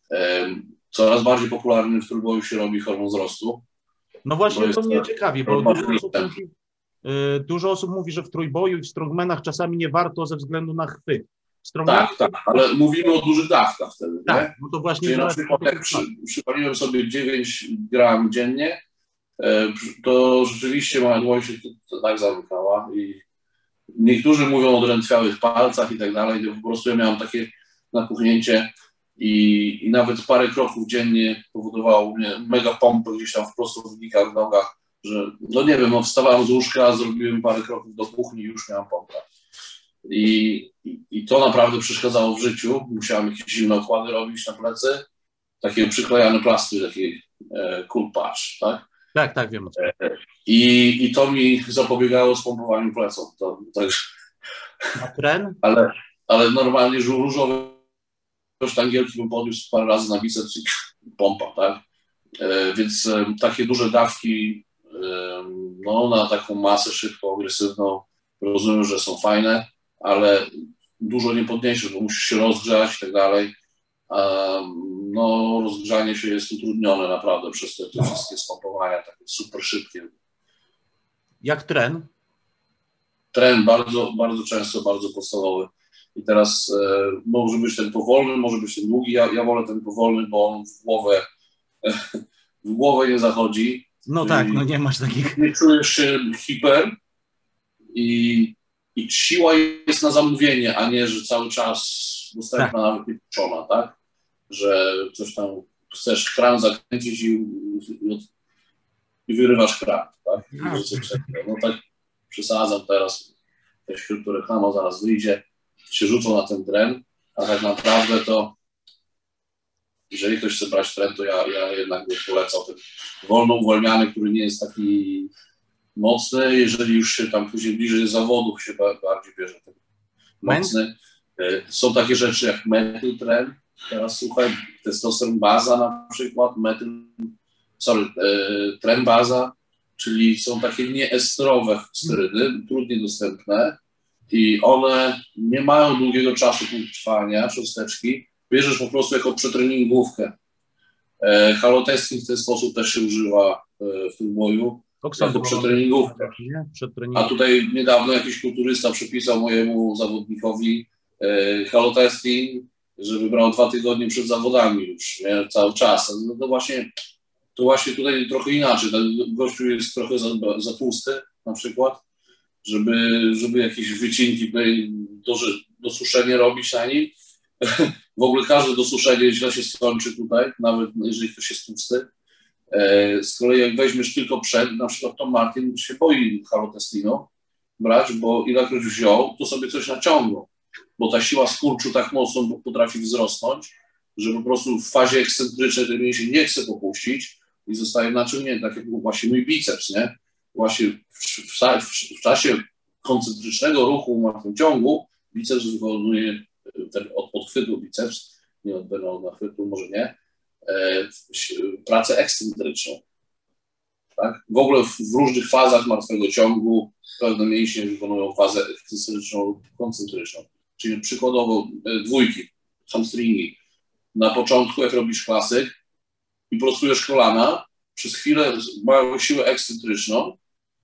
Coraz bardziej popularny w trójboju się robi hormon wzrostu. No właśnie, to mnie ciekawi, bo dużo osób, mówi, dużo osób mówi, że w trójboju i w strongmanach czasami nie warto ze względu na chwyt. Tak, tak, ale mówimy o dużych dawkach wtedy, tak, nie? No to właśnie. Czyli na przykład jak przy, przypaliłem sobie dziewięć gram dziennie, to rzeczywiście moja dłoń się tak zamykała i niektórzy mówią o drętwiałych palcach i tak dalej, to po prostu ja miałem takie napuchnięcie i, i nawet parę kroków dziennie powodowało mnie mega pompy gdzieś tam w prostownikach, w nogach, że no nie wiem, no wstawałem z łóżka, zrobiłem parę kroków do kuchni i już miałem pompę. I, i, I to naprawdę przeszkadzało w życiu. Musiałem jakieś zimne okłady robić na plecy, takie przyklejane plastry, taki e, cool patch, tak? Tak, tak, wiem. I, I to mi zapobiegało spompowaniu pleców. To, także, A tren? ale, ale normalnie różowe sztangielki bym podniósł parę razy na biceps i pompa, tak? E, więc e, takie duże dawki e, no, na taką masę szybko, agresywną, rozumiem, że są fajne, ale dużo nie podniesiesz, bo musisz się rozgrzać i tak dalej. No, rozgrzanie się jest utrudnione naprawdę przez te, te wszystkie stoppowania, takie super szybkie. Jak tren? Tren bardzo, bardzo często, bardzo podstawowy. I teraz e, może być ten powolny, może być ten długi. Ja, ja wolę ten powolny, bo on w głowę, w głowę nie zachodzi. No tak, no nie masz takich... Nie czujesz się hiper i, i siła jest na zamówienie, a nie, że cały czas dostępna, tak, nawet niepuszczona, tak? Że coś tam chcesz kran zakręcić i, i, i wyrywasz kran, tak? No. no tak przesadzam teraz, jakaś kryptoreklama zaraz wyjdzie, się rzucą na ten tren, a tak naprawdę to jeżeli ktoś chce brać tren, to ja, ja jednak bym polecał ten wolno uwalniany, który nie jest taki mocny, jeżeli już się tam później bliżej zawodów się bardziej bierze ten mocny. Są takie rzeczy jak metyl tren, teraz słuchaj, testosteron baza na przykład, metyl, sorry, tren baza, czyli są takie nieesterowe sterydy, trudniej dostępne i one nie mają długiego czasu trwania, cząsteczki, bierzesz po prostu jako przetreningówkę. E, halotesting w ten sposób też się używa e, w tym boju, jako przetreningówkę. A tutaj niedawno jakiś kulturysta przepisał mojemu zawodnikowi e, halotesting, że wybrał dwa tygodnie przed zawodami już, nie? Cały czas. No to właśnie, to właśnie tutaj trochę inaczej. Ten gościu jest trochę za, za tłusty na przykład, żeby, żeby jakieś wycinki, dosuszenie robić na nim. W ogóle każde dosuszenie źle się skończy tutaj, nawet jeżeli ktoś jest tłusty. Z kolei jak weźmiesz tylko przed, na przykład Tom Martin się boi halotestinu brać, bo ilekroć wziął, to sobie coś naciągnął, bo ta siła skurczu tak mocno potrafi wzrosnąć, że po prostu w fazie ekscentrycznej ten mięsień nie chce popuścić i zostaje naciągnięty, tak jak właśnie mój biceps, nie? Właśnie w, w, w, w czasie koncentrycznego ruchu w martwym ciągu biceps wykonuje ten od, od chwytu biceps, nie od nachwytu, może nie, e, pracę ekscentryczną. Tak? W ogóle w, w różnych fazach martwego ciągu pewne mięśnie wykonują fazę ekscentryczną lub koncentryczną. Czyli przykładowo e, dwójki, hamstringi. Na początku, jak robisz klasyk i prostujesz kolana, przez chwilę mają siłę ekscentryczną,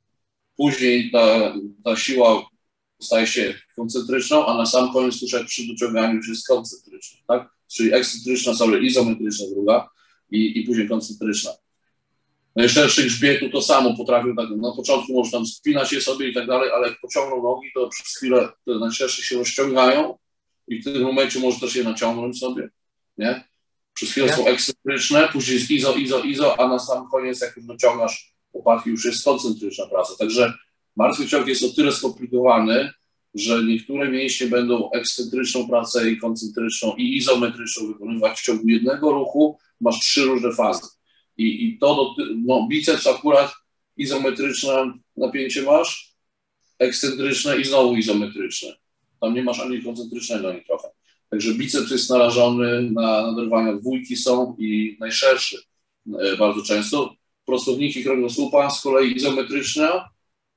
później ta, ta siła staje się koncentryczną, a na sam koniec tuż jak przy dociąganiu już jest koncentryczna, tak? Czyli ekscentryczna, sorry, izometryczna druga i, i później koncentryczna. Najszerszy grzbietu to samo potrafią, tak, na początku może tam spinać je sobie i tak dalej, ale jak pociągną nogi, to przez chwilę te najszersze się rozciągają i w tym momencie może też je naciągnąć sobie, nie? Przez chwilę są ekscentryczne, później jest izo, izo, izo, a na sam koniec jak już dociągasz łopatki, już jest koncentryczna praca. Także martwy ciąg jest o tyle skomplikowany, że niektóre mięśnie będą ekscentryczną pracę i koncentryczną i izometryczną wykonywać w ciągu jednego ruchu, masz trzy różne fazy. I, i to, no biceps akurat izometryczne napięcie masz, ekscentryczne i znowu izometryczne. Tam nie masz ani koncentrycznego, ani trochę. Także biceps jest narażony na naderwania, dwójki są i najszerszy bardzo często. Prostowniki kręgosłupa z kolei izometryczna,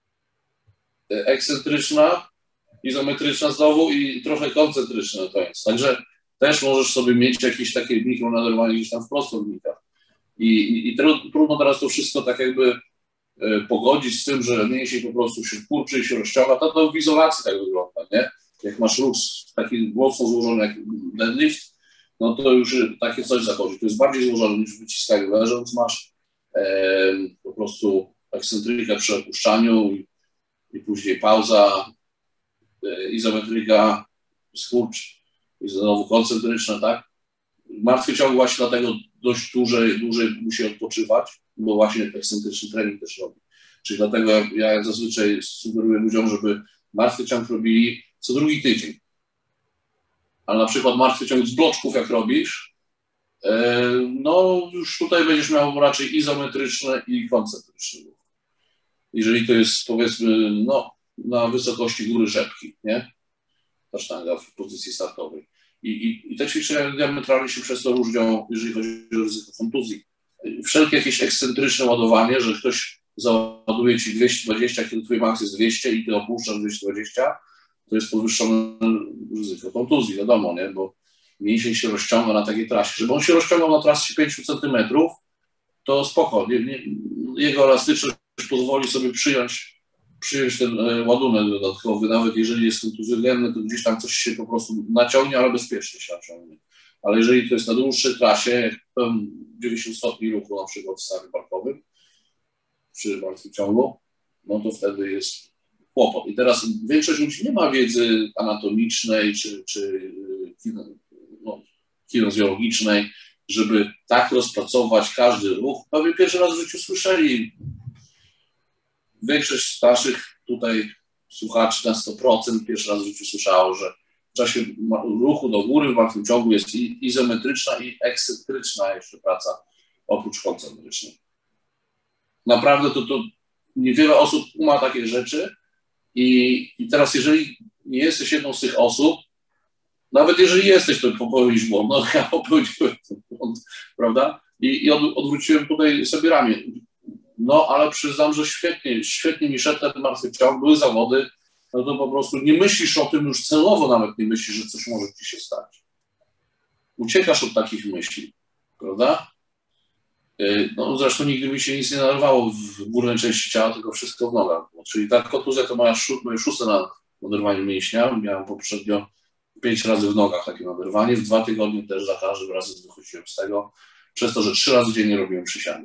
ekscentryczna, izometryczna znowu i trochę koncentryczna to jest. Także też możesz sobie mieć jakieś takie mikronaderwanie gdzieś tam w prostownikach. I, i, i trudno teraz to wszystko tak jakby e, pogodzić z tym, że mięsień po prostu się kurczy i się rozciąga. To, to w izolacji tak wygląda, nie? Jak masz ruch taki mocno złożony jak deadlift, no to już takie coś zachodzi. To jest bardziej złożone niż w wyciskaniu leżąc. Masz e, po prostu ekscentrykę przy opuszczaniu i, i później pauza, e, izometryka, skurcz i znowu koncentryczna, tak? Martwy ciąg właśnie dlatego dość dłużej, dłużej musi odpoczywać, bo właśnie ekscentryczny trening też robi. Czyli dlatego ja zazwyczaj sugeruję ludziom, żeby martwy ciąg robili co drugi tydzień. Ale na przykład martwy ciąg z bloczków, jak robisz, no już tutaj będziesz miał raczej izometryczne i koncentryczne ruch. Jeżeli to jest, powiedzmy, no, na wysokości góry rzepki, nie? Ta sztanga w pozycji startowej. I, i, i te ćwiczenia diametralnie się przez to różnią, jeżeli chodzi o ryzyko kontuzji. Wszelkie jakieś ekscentryczne ładowanie, że ktoś załaduje ci dwieście dwadzieścia, kiedy twój maks jest dwieście i ty opuszczasz dwieście dwadzieścia, to jest podwyższone ryzyko kontuzji, wiadomo, nie? Bo mięsień się rozciąga na takiej trasie. Żeby on się rozciągał na trasie pięć centymetrów, to spoko. Nie, nie, jego elastyczność pozwoli sobie przyjąć, przyjąć ten ładunek dodatkowy, nawet jeżeli jest kontuzjogenny, to gdzieś tam coś się po prostu naciągnie, ale bezpiecznie się naciągnie. Ale jeżeli to jest na dłuższej trasie, jak dziewięćdziesiąt stopni ruchu na przykład w stanie parkowym, przy martwym ciągu, no to wtedy jest kłopot. I teraz większość ludzi nie ma wiedzy anatomicznej czy, czy no, kinezjologicznej, żeby tak rozpracować każdy ruch. Pewnie pierwszy raz w życiu słyszeli. Większość starszych tutaj słuchaczy na sto procent pierwszy raz w życiu słyszało, że w czasie ruchu do góry w martwym ciągu jest izometryczna i ekscentryczna jeszcze praca, oprócz koncentrycznej. Naprawdę to, to niewiele osób ma takie rzeczy i, i teraz jeżeli nie jesteś jedną z tych osób, nawet jeżeli jesteś, to popełnisz błąd. No ja popełniłem ten błąd, prawda? I, i od, odwróciłem tutaj sobie ramię. No ale przyznam, że świetnie, świetnie mi szedł ten martwy ciąg, były zawody, no to po prostu nie myślisz o tym już celowo, nawet nie myślisz, że coś może ci się stać. Uciekasz od takich myśli, prawda? No zresztą nigdy mi się nic nie narwało w górnej części ciała, tylko wszystko w nogach. Czyli ta kontuzja to moja szó moje szóste na naderwanie mięśnia. Miałem poprzednio pięć razy w nogach takie naderwanie. W dwa tygodnie też za każdym razem wychodziłem z tego, przez to, że trzy razy dziennie robiłem przysiady.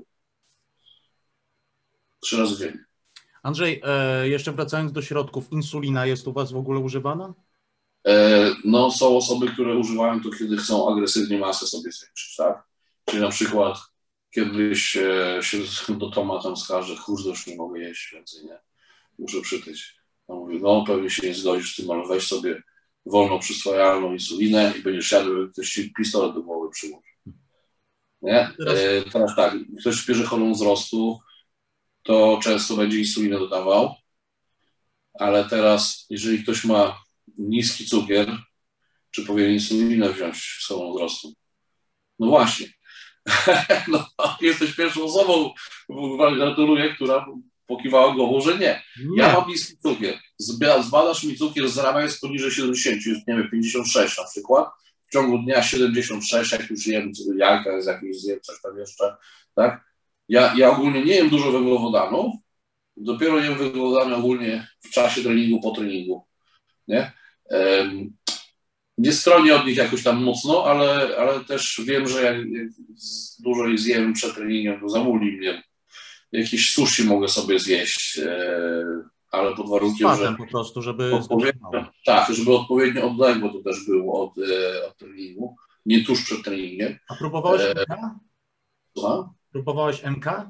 Trzy razy dziennie. Andrzej, e, jeszcze wracając do środków, insulina jest u was w ogóle używana? E, no są osoby, które używają to, kiedy chcą agresywnie masę sobie zwiększyć, tak? Czyli na przykład kiedyś e, się do Toma tam skarży, kurde, już nie mogę jeść więcej, nie? Muszę przytyć. No mówię, no pewnie się nie zgodzisz z tym, ale weź sobie wolno przyswajalną insulinę i będziesz jadł, ktoś ci pistolet do głowy przyłoży. Nie? E, teraz tak, ktoś bierze hormon wzrostu, to często będzie insulinę dodawał, ale teraz, jeżeli ktoś ma niski cukier, czy powinien insulinę wziąć z hormonu wzrostu? No właśnie. No, jesteś pierwszą osobą, gratuluję, która pokiwała głową, że nie. nie. Ja mam niski cukier. Zbadasz mi cukier, z rana jest poniżej siedemdziesiąt, jest, nie wiem, pięćdziesiąt sześć na przykład. W ciągu dnia siedemdziesiąt sześć, jak już jem jajka, z jakieś zjem, coś tam jeszcze, tak? Ja, ja ogólnie nie jem dużo węglowodanów, dopiero jem węglowodany ogólnie w czasie treningu, po treningu, nie? Um, nie stronię od nich jakoś tam mocno, ale, ale też wiem, że jak, jak dużo ich zjem przed treningiem, to zamuli mnie. Jakieś sushi mogę sobie zjeść, e, ale pod warunkiem, że... po prostu, żeby... Tak, żeby odpowiednio odległo to też było od, e, od treningu, nie tuż przed treningiem. A próbowałeś M K? Co? Próbowałeś M K?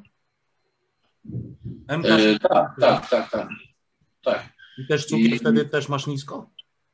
M K e, tak, tak, tak, tak, tak. I też cukier I... wtedy też masz nisko?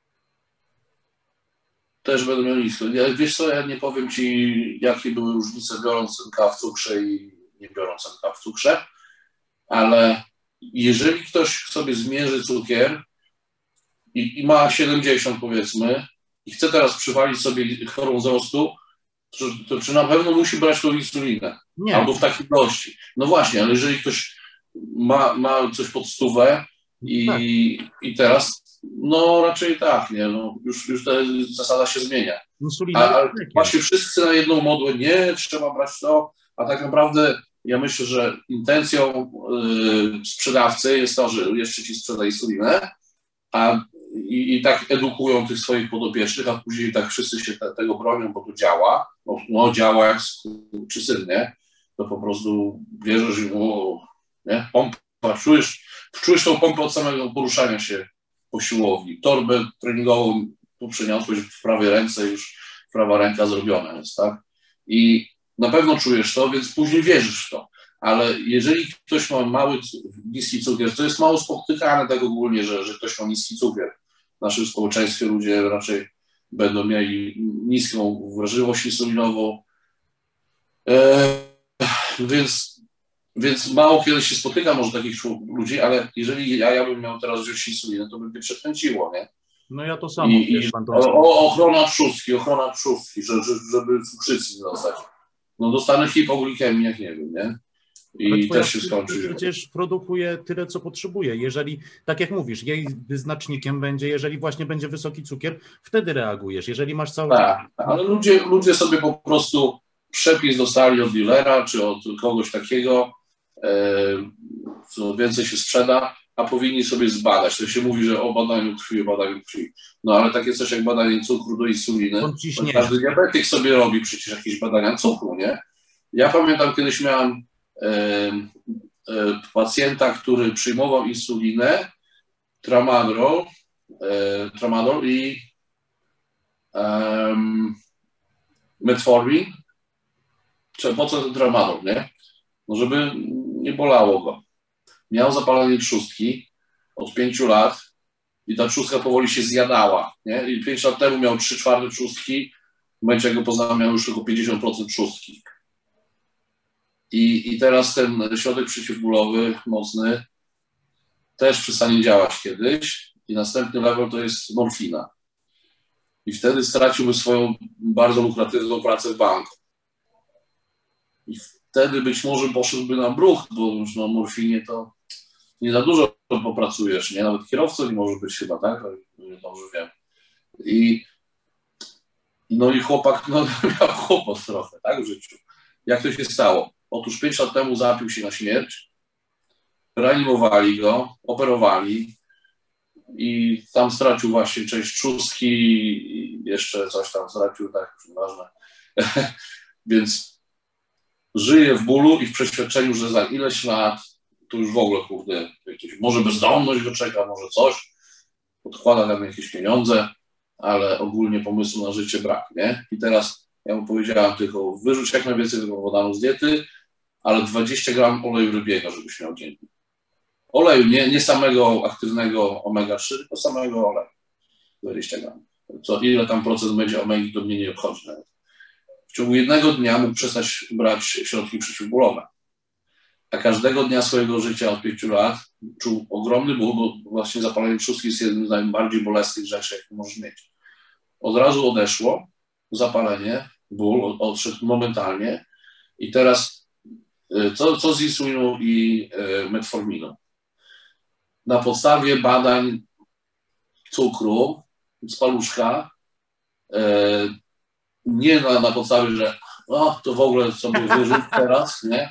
Też będę miał nisko. Ja, wiesz co, ja nie powiem ci, jakie były różnice biorąc M K w cukrze i nie biorąc M K w cukrze, ale jeżeli ktoś sobie zmierzy cukier i, i ma siedemdziesiąt powiedzmy i chce teraz przywalić sobie hormon wzrostu, to, to czy na pewno musi brać tą insulinę? Nie. Albo w takiej ilości. No właśnie, ale jeżeli ktoś ma, ma coś pod stówę i, tak. i teraz, no raczej tak, nie, no, już, już ta zasada się zmienia. Insulina a, a właśnie wszyscy na jedną modłę, nie, trzeba brać to, a tak naprawdę ja myślę, że intencją y, sprzedawcy jest to, że jeszcze ci sprzeda insulinę, a i, i tak edukują tych swoich podopiecznych, a później tak wszyscy się te, tego bronią, bo to działa, no, no działa jak czy syn, nie? To po prostu bierzesz i o, nie? Pompa, czujesz, czujesz tą pompę od samego poruszania się po siłowni. Torbę treningową tu przeniosłeś w prawej ręce, już prawa ręka zrobiona jest, tak? I na pewno czujesz to, więc później wierzysz w to. ale jeżeli ktoś ma mały, niski cukier, to jest mało spotykane tak ogólnie, że, że ktoś ma niski cukier. W naszym społeczeństwie ludzie raczej będą mieli niską wrażliwość insulinową, e, więc, więc mało kiedy się spotyka może takich ludzi, ale jeżeli ja, ja bym miał teraz wziąć insulinę, to by mnie przekręciło, nie? No ja to samo. I, wiesz, i pan to o, o, ochrona trzustki, ochrona trzustki, że, że, żeby cukrzycy nie dostać. No dostanę hipoglikemię, jak nie wiem, nie? I też się skończy. Przecież produkuje tyle, co potrzebuje. Jeżeli, tak jak mówisz, jej wyznacznikiem będzie, jeżeli właśnie będzie wysoki cukier, wtedy reagujesz. Jeżeli masz cały... Tak, ale ludzie, ludzie sobie po prostu przepis dostali od dealera, czy od kogoś takiego, e, co więcej się sprzeda, a powinni sobie zbadać. To się mówi, że o badaniu krwi, o badaniu krwi. No ale takie coś jak badanie cukru do insuliny, każdy diabetyk sobie robi przecież jakieś badania cukru, nie? Ja pamiętam, kiedyś miałem e, e, pacjenta, który przyjmował insulinę, tramadol, e, tramadol i e, metformin. Czy po co ten tramadol, nie? No żeby nie bolało go. Miał zapalenie trzustki od pięciu lat i ta trzustka powoli się zjadała, nie? I pięć lat temu miał trzy czwarte trzustki, w momencie jak go poznałem miał już tylko pięćdziesiąt procent trzustki. I, I teraz ten środek przeciwbólowy mocny też przestanie działać kiedyś i następny level to jest morfina. I wtedy straciłby swoją bardzo lukratywną pracę w banku. I wtedy być może poszedłby na bruch, bo już na morfinie to nie za dużo popracujesz, nie? Nawet kierowcą nie może być chyba, tak? Nie dobrze wiem. I no i chłopak, no miał kłopot trochę, tak, w życiu. Jak to się stało? Otóż pięć lat temu zapił się na śmierć, reanimowali go, operowali i tam stracił właśnie część trzustki i jeszcze coś tam stracił, tak, ważne. Więc żyje w bólu i w przeświadczeniu, że za ileś lat to już w ogóle, kurde, jakieś, może bezdomność go czeka, może coś, odkłada tam jakieś pieniądze, ale ogólnie pomysłu na życie brak, nie? I teraz ja mu powiedziałem tylko, wyrzuć jak najwięcej węglowodanów z diety, ale dwadzieścia gram oleju rybiego, żebyś miał dziennie. Oleju, nie, nie samego aktywnego omega trzy, tylko samego oleju. dwadzieścia gram. Co ile tam procent będzie omegi, to mnie nie obchodzi nawet. W ciągu jednego dnia mógł przestać brać środki przeciwbólowe. A każdego dnia swojego życia od pięciu lat czuł ogromny ból, bo właśnie zapalenie trzustki jest jednym z najbardziej bolesnych rzeczy, jakie możesz mieć. Od razu odeszło zapalenie, ból odszedł momentalnie i teraz co, co z insuliną i metforminą? Na podstawie badań cukru z paluszka, nie na, na podstawie, że o, to w ogóle sobie wyrzuć teraz, nie?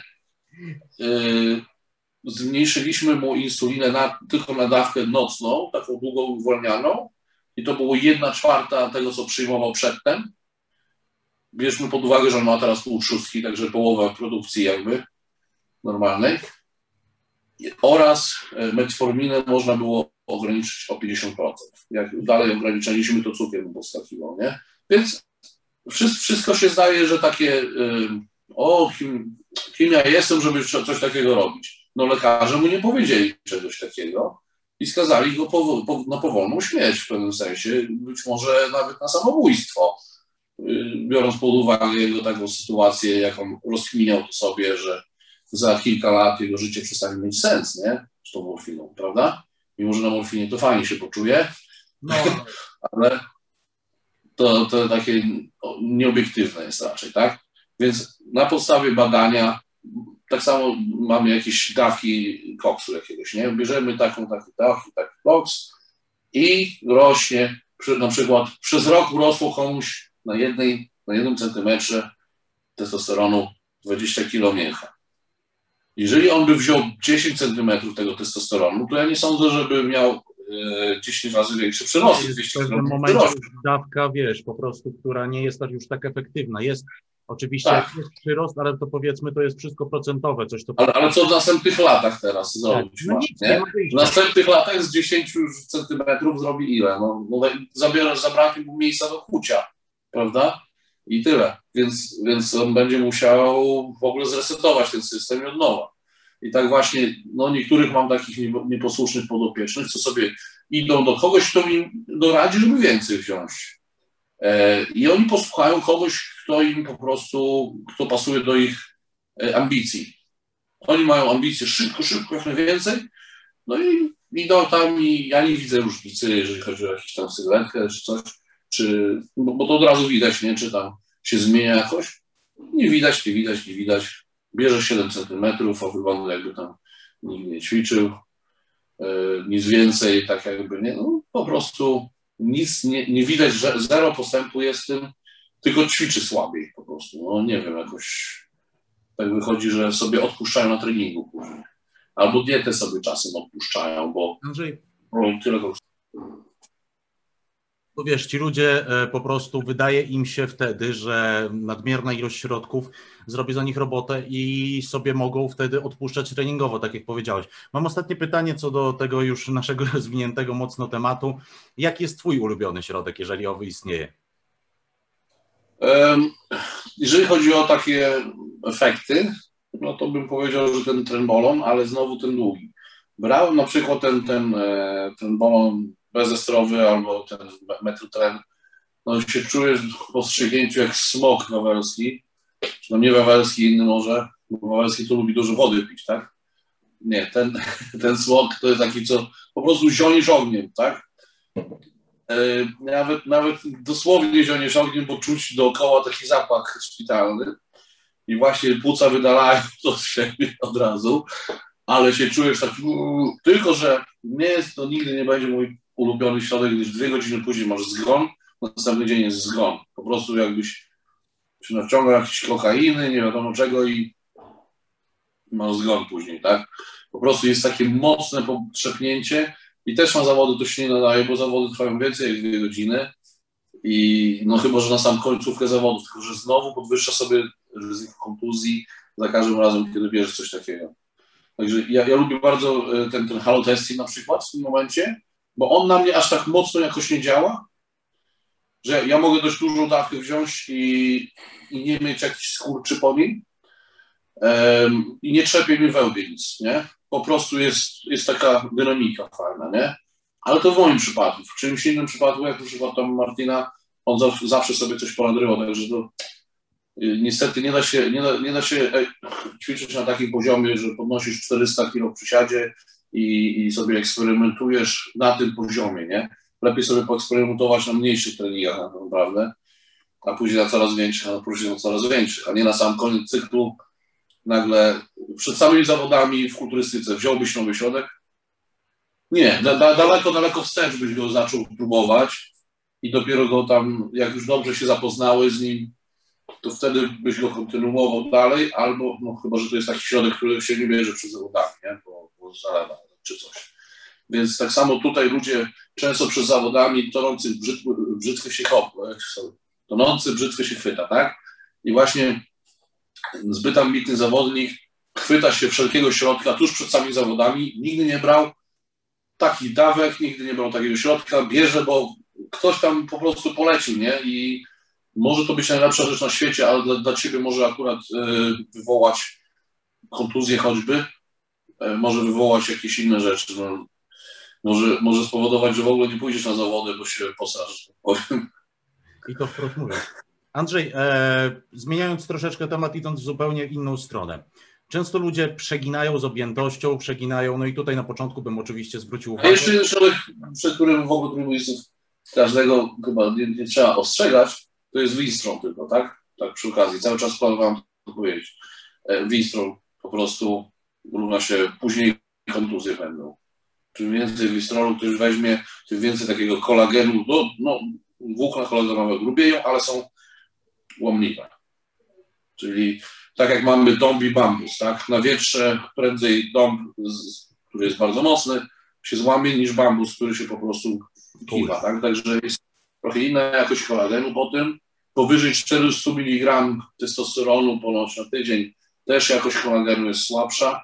Zmniejszyliśmy mu insulinę na, tylko na dawkę nocną, taką długo uwalnianą i to było jedna czwarta tego, co przyjmował przedtem. Bierzmy pod uwagę, że on ma teraz pół trzustki, także połowa produkcji jakby normalnej. Oraz metforminę można było ograniczyć o pięćdziesiąt procent. Jak dalej ograniczaliśmy, to cukier mu podskakiwał, nie? Więc wszystko się zdaje, że takie o, kim, kim ja jestem, żeby coś takiego robić. No lekarze mu nie powiedzieli czegoś takiego i skazali go po, po, na powolną śmierć w pewnym sensie, być może nawet na samobójstwo, biorąc pod uwagę jego taką sytuację, jak on rozkminiał to sobie, że za kilka lat jego życie przestanie mieć sens, nie? Z tą morfiną, prawda? Mimo, że na morfinie to fajnie się poczuje, no. Ale to, to takie nieobiektywne jest raczej, tak? Więc na podstawie badania, tak samo mamy jakieś dawki koksu jakiegoś, nie? Bierzemy taką, taką dawkę, taki koks i rośnie, na przykład przez rok urosło komuś na, jednej, na jednym centymetrze testosteronu dwadzieścia kilo mięcha. Jeżeli on by wziął dziesięć centymetrów tego testosteronu, to ja nie sądzę, żeby miał dziesięć razy większy przyrost. W pewnym momencie dawka, wiesz, po prostu, która nie jest już tak efektywna. Jest oczywiście tak. Jest przyrost, ale to powiedzmy, to jest wszystko procentowe. Coś to... ale, ale co w następnych latach teraz zrobić? Tak. No nic, nie? Nie w następnych latach z dziesięć centymetrów zrobi ile? No, no zabraknie mu miejsca do kłucia, prawda? I tyle. więc, więc on będzie musiał w ogóle zresetować ten system i od nowa. I tak właśnie, no niektórych mam takich nieposłusznych podopiecznych, co sobie idą do kogoś, kto im doradzi, żeby więcej wziąć. I oni posłuchają kogoś, kto im po prostu, kto pasuje do ich ambicji. Oni mają ambicje szybko, szybko, jak najwięcej, no i idą tam i ja nie widzę różnicy, jeżeli chodzi o jakąś tam sylwetkę czy coś, czy, bo, bo to od razu widać, nie, czy tam się zmienia jakoś. Nie widać, nie widać, nie widać. Bierze siedem centymetrów, a wygląda jakby tam nikt nie ćwiczył, yy, nic więcej, tak jakby nie, no po prostu nic nie, nie widać, że zero postępu jest w tym, tylko ćwiczy słabiej po prostu. No nie wiem, jakoś tak wychodzi, że sobie odpuszczają na treningu później. Albo dietę sobie czasem odpuszczają, bo Andrzej, robią tyle. No wiesz, ci ludzie po prostu, wydaje im się wtedy, że nadmierna ilość środków zrobi za nich robotę i sobie mogą wtedy odpuszczać treningowo, tak jak powiedziałeś. Mam ostatnie pytanie co do tego już naszego rozwiniętego mocno tematu. Jaki jest twój ulubiony środek, jeżeli owy istnieje? Jeżeli chodzi o takie efekty, no to bym powiedział, że ten trenbolon, ale znowu ten długi. Brałem na przykład ten, ten, ten bolon bezestrowy albo ten metrotren, no się czujesz po wstrzygnięciu jak smok wawelski, no nie wawelski, inny może, bo wawelski to lubi dużo wody pić, tak? Nie, ten, ten smok to jest taki, co po prostu zionisz ogniem, tak? Nawet, nawet dosłownie zioniesz ogniem, bo czuć dookoła taki zapach szpitalny i właśnie płuca wydalają to z siebie od razu, ale się czujesz tak, tylko że nie jest to, nigdy nie będzie mój ulubiony środek, gdyż dwie godziny później masz zgon, następny dzień jest zgon. Po prostu jakbyś się naciągał jakieś kokainy, nie wiadomo czego i masz zgon później, tak? Po prostu jest takie mocne potrzepnięcie i też na zawody to się nie nadaje, bo zawody trwają więcej jak dwie godziny i no chyba, że na sam końcówkę zawodów, tylko że znowu podwyższa sobie ryzyko kontuzji za każdym razem, kiedy bierzesz coś takiego. Także ja, ja lubię bardzo ten, ten halotesting na przykład w tym momencie, bo on na mnie aż tak mocno jakoś nie działa, że ja mogę dość dużą dawkę wziąć i, i nie mieć jakichś skurczy po nim um, i nie trzepie mi wełbie nic, nie? Po prostu jest, jest taka dynamika fajna, nie? Ale to w moim przypadku. W czymś innym przypadku, jak na przykład tam Martina, on zawsze, zawsze sobie coś ponadrywał, także to niestety nie da się, nie da, nie da się ćwiczyć na takim poziomie, że podnosisz czterysta kilo w przysiadzie i, i sobie eksperymentujesz na tym poziomie, nie? Lepiej sobie poeksperymentować na mniejszych treningach tak naprawdę, a później na coraz większych, a później na coraz większych, a nie na sam koniec cyklu nagle przed samymi zawodami w kulturystyce wziąłbyś nowy środek? Nie, da, da, daleko, daleko wstecz byś go zaczął próbować i dopiero go tam, jak już dobrze się zapoznałeś z nim, to wtedy byś go kontynuował dalej, albo, no chyba, że to jest taki środek, który się nie bierze przed zawodami, nie? Bo, bo zalewa czy coś. Więc tak samo tutaj ludzie często przed zawodami tonący brzytwy, brzytwy się hop, tonący brzytwy się chwyta, tak? I właśnie zbyt ambitny zawodnik chwyta się wszelkiego środka tuż przed samymi zawodami, nigdy nie brał takich dawek, nigdy nie brał takiego środka, bierze, bo ktoś tam po prostu polecił, nie? I może to być najlepsza rzecz na świecie, ale dla, dla ciebie może akurat y, wywołać kontuzję choćby, y, może wywołać jakieś inne rzeczy, no, może, może spowodować, że w ogóle nie pójdziesz na zawody, bo się posrasz, tak powiem. I to wprost mówię. Andrzej, e, zmieniając troszeczkę temat, idąc w zupełnie inną stronę. Często ludzie przeginają z objętością, przeginają, no i tutaj na początku bym oczywiście zwrócił uwagę. A jeszcze jeden środek, przed którym w ogóle próbujesz każdego chyba nie, nie trzeba ostrzegać, to jest Winstrol tylko, tak? Tak przy okazji, cały czas planowałem to powiedzieć. Winstrol po prostu równa się później kontuzje będą. Czym więcej Winstrolu ktoś weźmie, tym więcej takiego kolagenu, no, no włókna kolagenowe grubieją, ale są łomliwe. Czyli tak jak mamy dąb i bambus, tak? Na wietrze prędzej dąb, który jest bardzo mocny, się złamie niż bambus, który się po prostu kiwa, tak? Także jest trochę inna jakość kolagenu po tym. Powyżej czterysta miligramów testosteronu ponoć na tydzień też jakość kolagenu jest słabsza,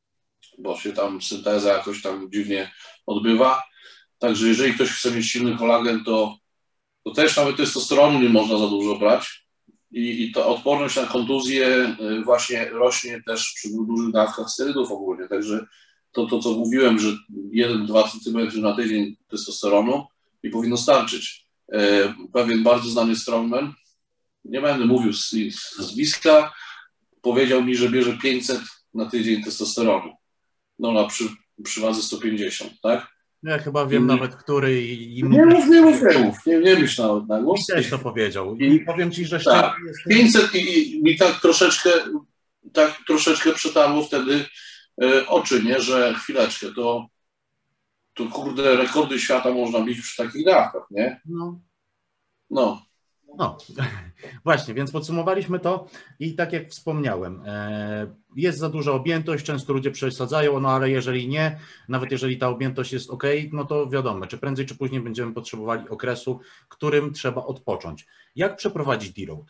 bo się tam synteza jakoś tam dziwnie odbywa. Także jeżeli ktoś chce mieć silny kolagen, to, to też nawet testosteronu nie można za dużo brać, I, I ta odporność na kontuzję właśnie rośnie też przy dużych dawkach sterydów ogólnie. Także to, to co mówiłem, że jeden do dwóch centymetrów na tydzień testosteronu i powinno starczyć. Pewien bardzo znany strongman, nie będę mówił z nazwiska, powiedział mi, że bierze pięćset na tydzień testosteronu. No na przy, przy wadze sto pięćdziesiąt, tak? Ja chyba wiem I... nawet, który i... i nie mów, nie mów, nie mów, nie, nie myśl nawet na głos. I też to powiedział. I, I powiem ci, że tak, jest... pięćset i, i mi tak troszeczkę, tak troszeczkę przetarło wtedy y, oczy, nie, że chwileczkę, to, to kurde, rekordy świata można bić przy takich dawkach, nie? No. No. No, właśnie, więc podsumowaliśmy to i tak jak wspomniałem, jest za duża objętość, często ludzie przesadzają, no ale jeżeli nie, nawet jeżeli ta objętość jest ok, no to wiadomo, czy prędzej czy później będziemy potrzebowali okresu, którym trzeba odpocząć. Jak przeprowadzić deload?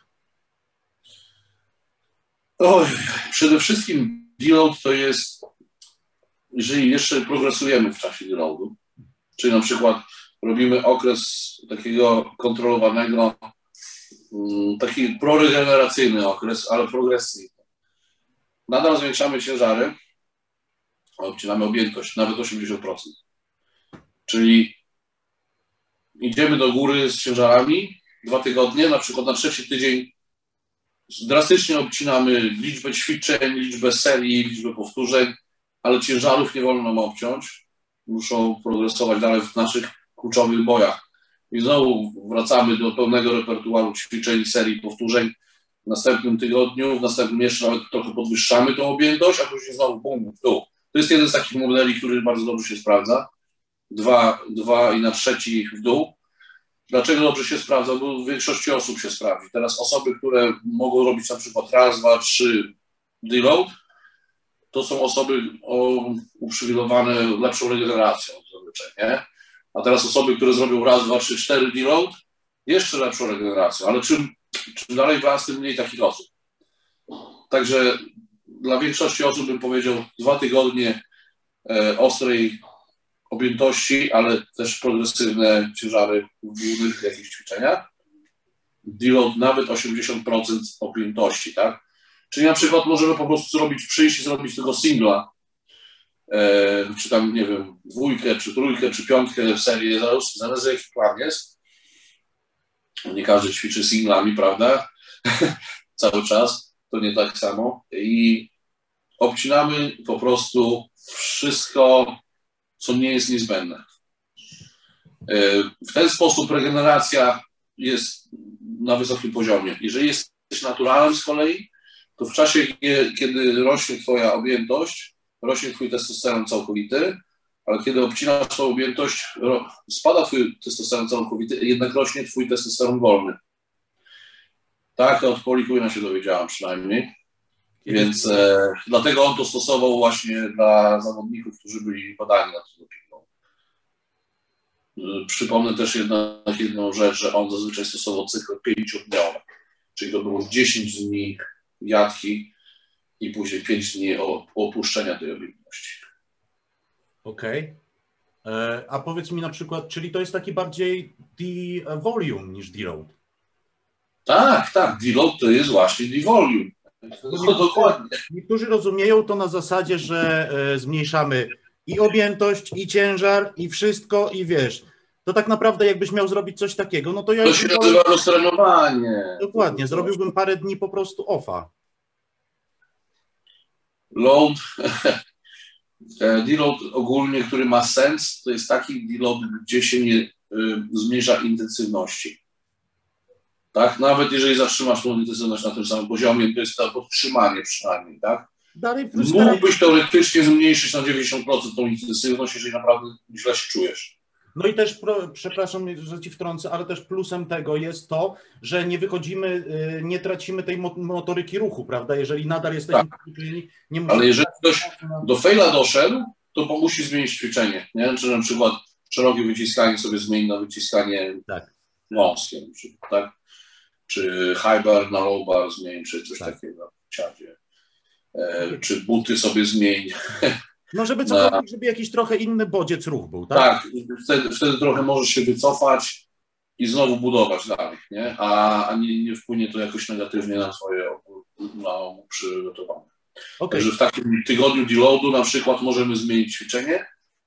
Oj, przede wszystkim deload to jest, jeżeli jeszcze progresujemy w czasie deloadu, czyli na przykład robimy okres takiego kontrolowanego, taki proregeneracyjny okres, ale progresywny. Nadal zwiększamy ciężary, obcinamy objętość, nawet osiemdziesiąt procent. Czyli idziemy do góry z ciężarami dwa tygodnie, na przykład na trzeci tydzień drastycznie obcinamy liczbę ćwiczeń, liczbę serii, liczbę powtórzeń, ale ciężarów nie wolno nam obciąć. Muszą progresować dalej w naszych kluczowych bojach. I znowu wracamy do pełnego repertuaru ćwiczeń, serii, powtórzeń w następnym tygodniu, w następnym jeszcze nawet trochę podwyższamy tą objętość, a później znowu bum, w dół. To jest jeden z takich modeli, który bardzo dobrze się sprawdza. Dwa, dwa i na trzeci w dół. Dlaczego dobrze się sprawdza? Bo w większości osób się sprawdzi. Teraz osoby, które mogą robić na przykład raz, dwa, trzy deload, to są osoby o, uprzywilejowane lepszą regeneracją zazwyczaj, nie? A teraz osoby, które zrobią raz, dwa, trzy, cztery deload, jeszcze lepszą regeneracją, ale czym, czym dalej w las, tym mniej takich osób. Także dla większości osób bym powiedział dwa tygodnie e, ostrej objętości, ale też progresywne ciężary w głównych jakichś ćwiczeniach. Deload nawet osiemdziesiąt procent objętości, tak? Czyli na przykład możemy po prostu zrobić, przyjść i zrobić tego singla, e, czy tam, nie wiem, dwójkę, czy trójkę, czy piątkę w serii, zależy jaki plan jest. Nie każdy ćwiczy singlami, prawda? Cały czas, to nie tak samo. I obcinamy po prostu wszystko, co nie jest niezbędne. E, w ten sposób regeneracja jest na wysokim poziomie. Jeżeli jesteś naturalnym z kolei, to w czasie, kiedy rośnie twoja objętość, rośnie twój testosteron całkowity, ale kiedy obcinasz tą objętość, spada twój testosteron całkowity, jednak rośnie twój testosteron wolny. Tak, od Polikuina się dowiedziałam przynajmniej. Więc e, dlatego on to stosował właśnie dla zawodników, którzy byli badani na to dopingą. Przypomnę też jedna, jedną rzecz, że on zazwyczaj stosował cykl pięciodniowy, czyli to było dziesięć dni jadki i później pięć dni opuszczenia tej objętości. Okej. Okay. A powiedz mi na przykład, czyli to jest taki bardziej de-volume niż deload? Tak, tak. Deload to jest właśnie de-volume. No, dokładnie. Niektórzy rozumieją to na zasadzie, że e, zmniejszamy i objętość, i ciężar, i wszystko, i wiesz, to tak naprawdę jakbyś miał zrobić coś takiego, no to ja... To się nazywa roztrenowanie. Dokładnie, zrobiłbym parę dni po prostu offa. Load, deload ogólnie, który ma sens, to jest taki deload, gdzie się nie y, zmniejsza intensywności. Tak? Nawet jeżeli zatrzymasz tą intensywność na tym samym poziomie, to jest to podtrzymanie przynajmniej, tak? Dalej Mógłbyś teoretycznie zmniejszyć na dziewięćdziesiąt procent tą intensywność, jeżeli naprawdę źle się czujesz. No i też, przepraszam, że ci wtrącę, ale też plusem tego jest to, że nie wychodzimy, nie tracimy tej motoryki ruchu, prawda? Jeżeli nadal jesteśmy tak. ćwiczeni, nie musimy... Ale jeżeli ktoś do faila doszedł, to musi zmienić ćwiczenie, nie? Czy na przykład szerokie wyciskanie sobie zmieni na wyciskanie tak. wąskie, tak? Czy high bar na low bar zmieni, czy coś tak. takiego w ciadzie. E, czy buty sobie zmieni. No żeby co, na... żeby jakiś trochę inny bodziec ruch był, tak? Tak, wtedy, wtedy trochę możesz się wycofać i znowu budować dalej, nie? A, a nie, nie wpłynie to jakoś negatywnie na twoje na przygotowanie. Okay. Także w takim tygodniu deloadu na przykład możemy zmienić ćwiczenie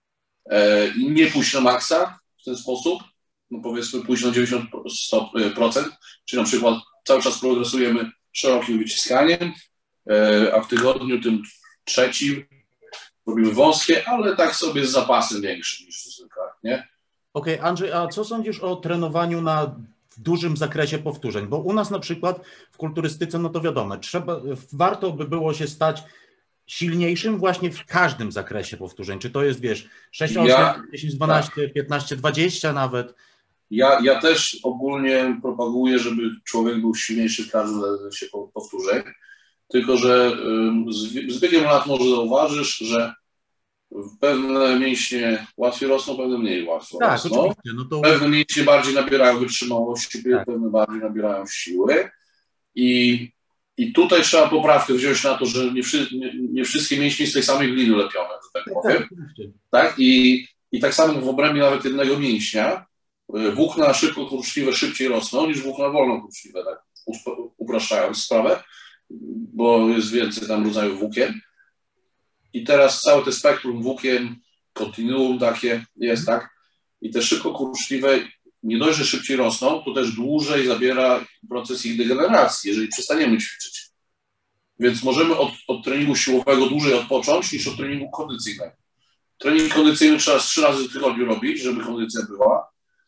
e, i nie pójść na maksa w ten sposób, no powiedzmy pójść na dziewięćdziesiąt procent, czyli na przykład cały czas progresujemy szerokim wyciskaniem, e, a w tygodniu tym trzecim robimy wąskie, ale tak sobie z zapasem większym niż zwykle, nie? Okej, okay, Andrzej, a co sądzisz o trenowaniu na w dużym zakresie powtórzeń? Bo u nas na przykład w kulturystyce, no to wiadomo, trzeba, warto by było się stać silniejszym właśnie w każdym zakresie powtórzeń. Czy to jest, wiesz, sześć, osiem, ja, dziesięć, dwanaście, tak. piętnaście, dwadzieścia nawet? Ja, ja też ogólnie propaguję, żeby człowiek był silniejszy w każdym zakresie powtórzeń, tylko że z biegiem lat może zauważysz, że pewne mięśnie łatwiej rosną, pewne mniej łatwo tak, rosną. Oczywiście. No to... Pewne mięśnie bardziej nabierają wytrzymałości, tak. Pewne bardziej nabierają siły. I, I tutaj trzeba poprawkę wziąć na to, że nie, wszy, nie, nie wszystkie mięśnie z tej samej gliny lepione, że tak, tak powiem. Tak, tak? I, I tak samo w obrębie nawet jednego mięśnia włókna szybko kurczliwe szybciej rosną niż włókna wolno kurczliwe, tak upraszczając sprawę, bo jest więcej tam rodzajów włókien. I teraz całe te spektrum włókien, kontinuum takie jest, tak? I te szybko kurczliwe, nie dość, że szybciej rosną, to też dłużej zabiera proces ich degeneracji, jeżeli przestaniemy ćwiczyć. Więc możemy od, od treningu siłowego dłużej odpocząć niż od treningu kondycyjnego. Trening kondycyjny trzeba trzy razy w tygodniu robić, żeby kondycja była,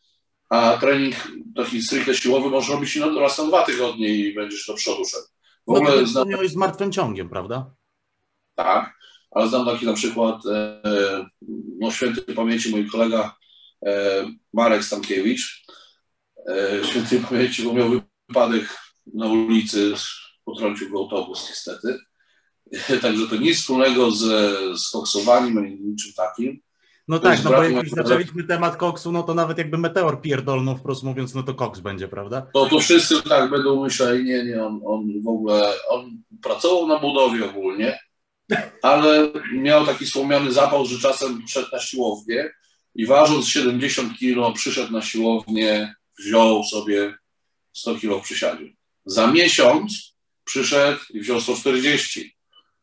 a trening taki stricte siłowy możesz robić raz na dwa tygodnie i będziesz do przodu szedł. W no ogóle to znam... jest z martwym ciągiem, prawda? Tak, ale znam taki na przykład, e, no świętej pamięci mój kolega e, Marek Stankiewicz, e, świętej pamięci, bo miał wypadek na ulicy, potrącił go autobus niestety. Także to nic wspólnego z, z koksowaniem ani niczym takim. No tak, no bo jak już zaczęliśmy temat koksu, no to nawet jakby meteor pierdolnął, wprost mówiąc, no to koks będzie, prawda? To, to wszyscy tak będą myśleli, nie, nie, on, on w ogóle, on pracował na budowie ogólnie, ale miał taki wspomniany zapał, że czasem przyszedł na siłownię i ważąc siedemdziesiąt kilo przyszedł na siłownię, wziął sobie sto kilo w przysiadzie. Za miesiąc przyszedł i wziął sto czterdzieści.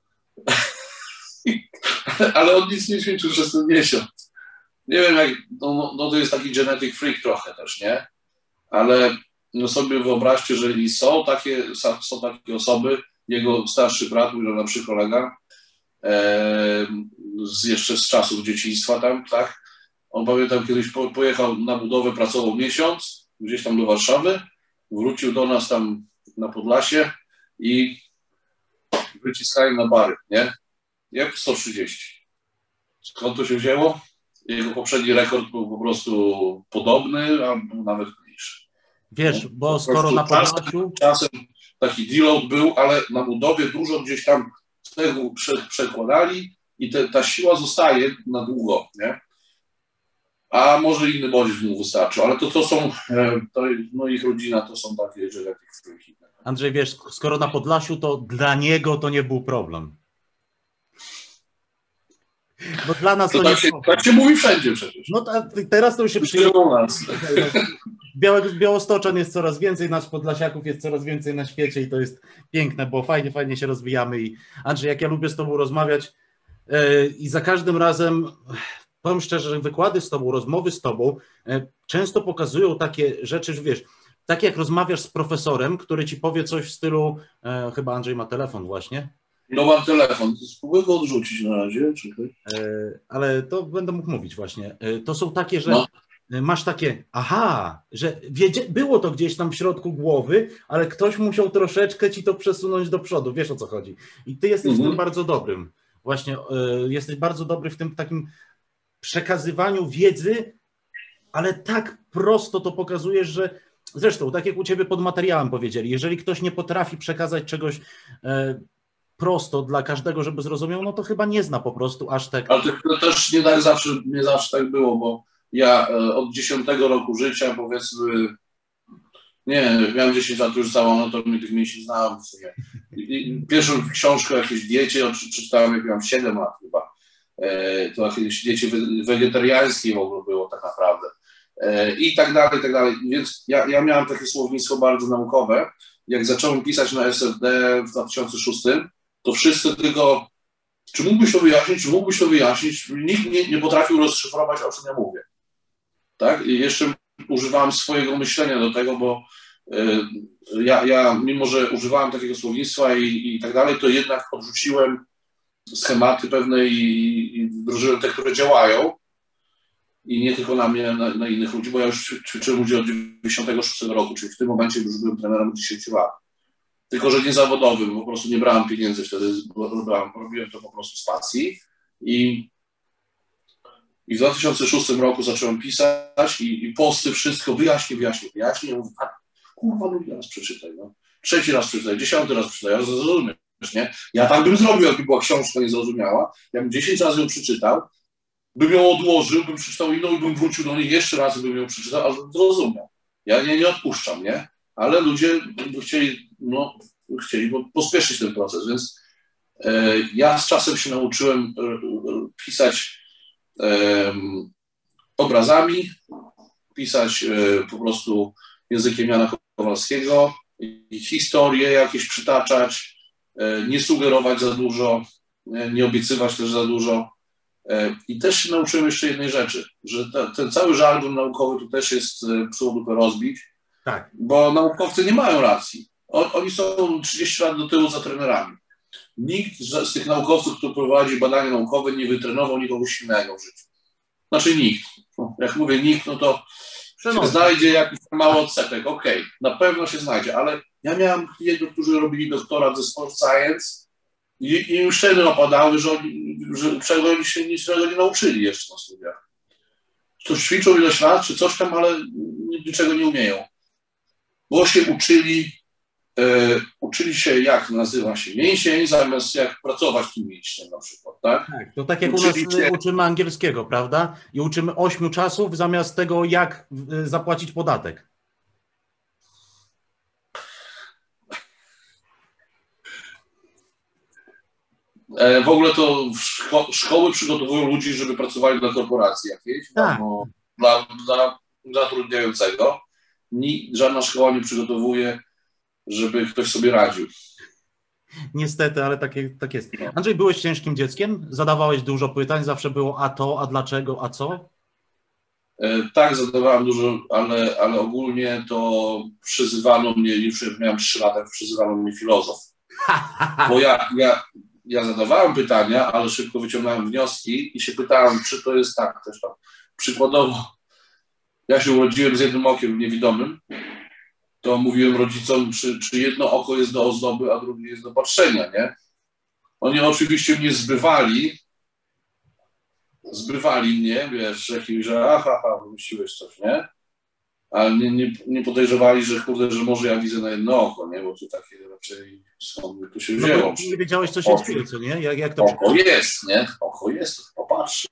Ale on nic nie ćwiczył przez ten miesiąc. Nie wiem, jak, no, no to jest taki genetic freak trochę też, nie? Ale no sobie wyobraźcie, że i są takie, są takie osoby, jego starszy brat, mój najlepszy kolega, e, z, jeszcze z czasów dzieciństwa tam, tak? On pamiętam kiedyś po, pojechał na budowę, pracował miesiąc, gdzieś tam do Warszawy, wrócił do nas tam na Podlasie i wyciskali na bary, nie? Jak sto trzydzieści. Skąd to się wzięło? Jego poprzedni rekord był po prostu podobny, albo nawet mniejszy. Wiesz, bo skoro na Podlasiu... Czasem taki deload był, ale na budowie dużo gdzieś tam tego przekładali i te, ta siła zostaje na długo, nie? A może inny bodziec mu wystarczy, ale to, to są, to, no ich rodzina to są takie genetic freaki. Andrzej, wiesz, skoro na Podlasiu, to dla niego to nie był problem. Bo dla nas to, to tak, nie się, tak się mówi wszędzie przecież. No ta, teraz to już się przyjęło. Białego, Białostoczan jest coraz więcej, nasz Podlasiaków jest coraz więcej na świecie i to jest piękne, bo fajnie, fajnie się rozwijamy. I Andrzej, jak ja lubię z Tobą rozmawiać yy, i za każdym razem, powiem szczerze, że wykłady z Tobą, rozmowy z Tobą yy, często pokazują takie rzeczy, że wiesz, tak jak rozmawiasz z profesorem, który Ci powie coś w stylu, yy, chyba Andrzej ma telefon właśnie. No mam telefon, spróbuję go odrzucić na razie. Czekaj. Ale to będę mógł mówić właśnie. To są takie, że no. masz takie, aha, że wiedzie, było to gdzieś tam w środku głowy, ale ktoś musiał troszeczkę ci to przesunąć do przodu, wiesz o co chodzi. I ty jesteś mhm. w tym bardzo dobrym. Właśnie jesteś bardzo dobry w tym takim przekazywaniu wiedzy, ale tak prosto to pokazujesz, że zresztą, tak jak u ciebie pod materiałem powiedzieli, jeżeli ktoś nie potrafi przekazać czegoś prosto dla każdego, żeby zrozumiał, no to chyba nie zna po prostu aż tak. Ale to też nie tak zawsze, nie zawsze tak było, bo ja od dziesiątego roku życia, powiedzmy, nie, miałem dziesięć lat już całą, no to mi tych mięśni znałem w sumie. I pierwszą książkę o jakiejś diecie przeczytałem, jak miałem siedem lat chyba. To jakieś diecie wegetariańskie w ogóle było tak naprawdę. i tak dalej, i tak dalej. Więc ja, ja miałem takie słownictwo bardzo naukowe. Jak zacząłem pisać na S L D w dwa tysiące szóstym, to wszyscy tylko, czy mógłbyś to wyjaśnić, czy mógłbyś to wyjaśnić? Nikt nie, nie potrafił rozszyfrować, o czym ja mówię. Tak? I jeszcze używałem swojego myślenia do tego, bo y, ja, ja, mimo że używałem takiego słownictwa i, i tak dalej, to jednak odrzuciłem schematy pewne i, i wdrożyłem te, które działają. I nie tylko na mnie, na, na innych ludzi, bo ja już ćwiczyłem ludzi od dziewięćdziesiątego szóstego roku, czyli w tym momencie już byłem trenerem od dziesięciu lat. Tylko że nie zawodowym, po prostu nie brałem pieniędzy wtedy, robiłem, robiłem to po prostu z pasji. I, i w dwa tysiące szóstym roku zacząłem pisać i, i posty, wszystko wyjaśnię, wyjaśnię, wyjaśnię. Ja mówię, a kurwa, drugi raz przeczytaj, no. Trzeci raz przeczytaj, dziesiąty raz przeczytaj, ja zrozumiesz, nie? Ja tak bym zrobił, jakby była książka niezrozumiała. Ja bym dziesięć razy ją przeczytał, bym ją odłożył, bym przeczytał inną i bym wrócił do niej jeszcze raz, bym ją przeczytał, aż bym zrozumiał. Ja nie, nie odpuszczam, nie? Ale ludzie chcieli, no, chcieli pospieszyć ten proces, więc e, ja z czasem się nauczyłem e, pisać e, obrazami, pisać e, po prostu językiem Jana Kowalskiego, i historie jakieś przytaczać, e, nie sugerować za dużo, nie, nie obiecywać też za dużo. I też się nauczyłem jeszcze jednej rzeczy, że ta, ten cały żargon naukowy tu też jest psuło dupę rozbić, tak. Bo naukowcy nie mają racji. O, oni są trzydzieści lat do tyłu za trenerami. Nikt z tych naukowców, kto prowadzi badania naukowe, nie wytrenował nikogo silnego w życiu. Znaczy nikt. Jak mówię nikt, no to się znajdzie jakiś mały odsetek. Okej, okay, na pewno się znajdzie, ale ja miałem klientów, którzy robili doktorat ze Sport Science, I, i już wtedy opadały, że, oni, że czego oni się niczego nie nauczyli jeszcze na studiach. Coś ćwiczą ileś lat, czy coś tam, ale niczego nie umieją. Bo się uczyli, e, uczyli się, jak nazywa się mięsień, zamiast jak pracować tym mięśniem na przykład, tak? Tak, to tak jak uczyli u nas się... uczymy angielskiego, prawda? I uczymy ośmiu czasów zamiast tego, jak zapłacić podatek. W ogóle to szko szkoły przygotowują ludzi, żeby pracowali dla korporacji jakiejś, tak. no, dla, dla zatrudniającego. Ni, żadna szkoła nie przygotowuje, żeby ktoś sobie radził. Niestety, ale tak, tak jest. Andrzej, byłeś ciężkim dzieckiem? Zadawałeś dużo pytań? Zawsze było a to, a dlaczego, a co? E, tak, zadawałem dużo, ale, ale ogólnie to przyzywano mnie, już jak miałem trzy lata, przyzywano mnie filozof. Bo ja... ja Ja zadawałem pytania, ale szybko wyciągnąłem wnioski i się pytałem, czy to jest tak też tam. Przykładowo, ja się urodziłem z jednym okiem niewidomym, to mówiłem rodzicom, czy, czy jedno oko jest do ozdoby, a drugie jest do patrzenia, nie? Oni oczywiście mnie zbywali, zbywali mnie, wiesz, jakimś, że aha, aha, wymyśliłeś coś, nie? Ale nie, nie, nie podejrzewali, że kurde, że może ja widzę na jedno oko, nie? Bo to takie raczej skąd tu się wzięło. No, nie wiedziałeś, co się dzieje, co nie? Jak, jak to oko jest, nie? Oko jest, popatrzy.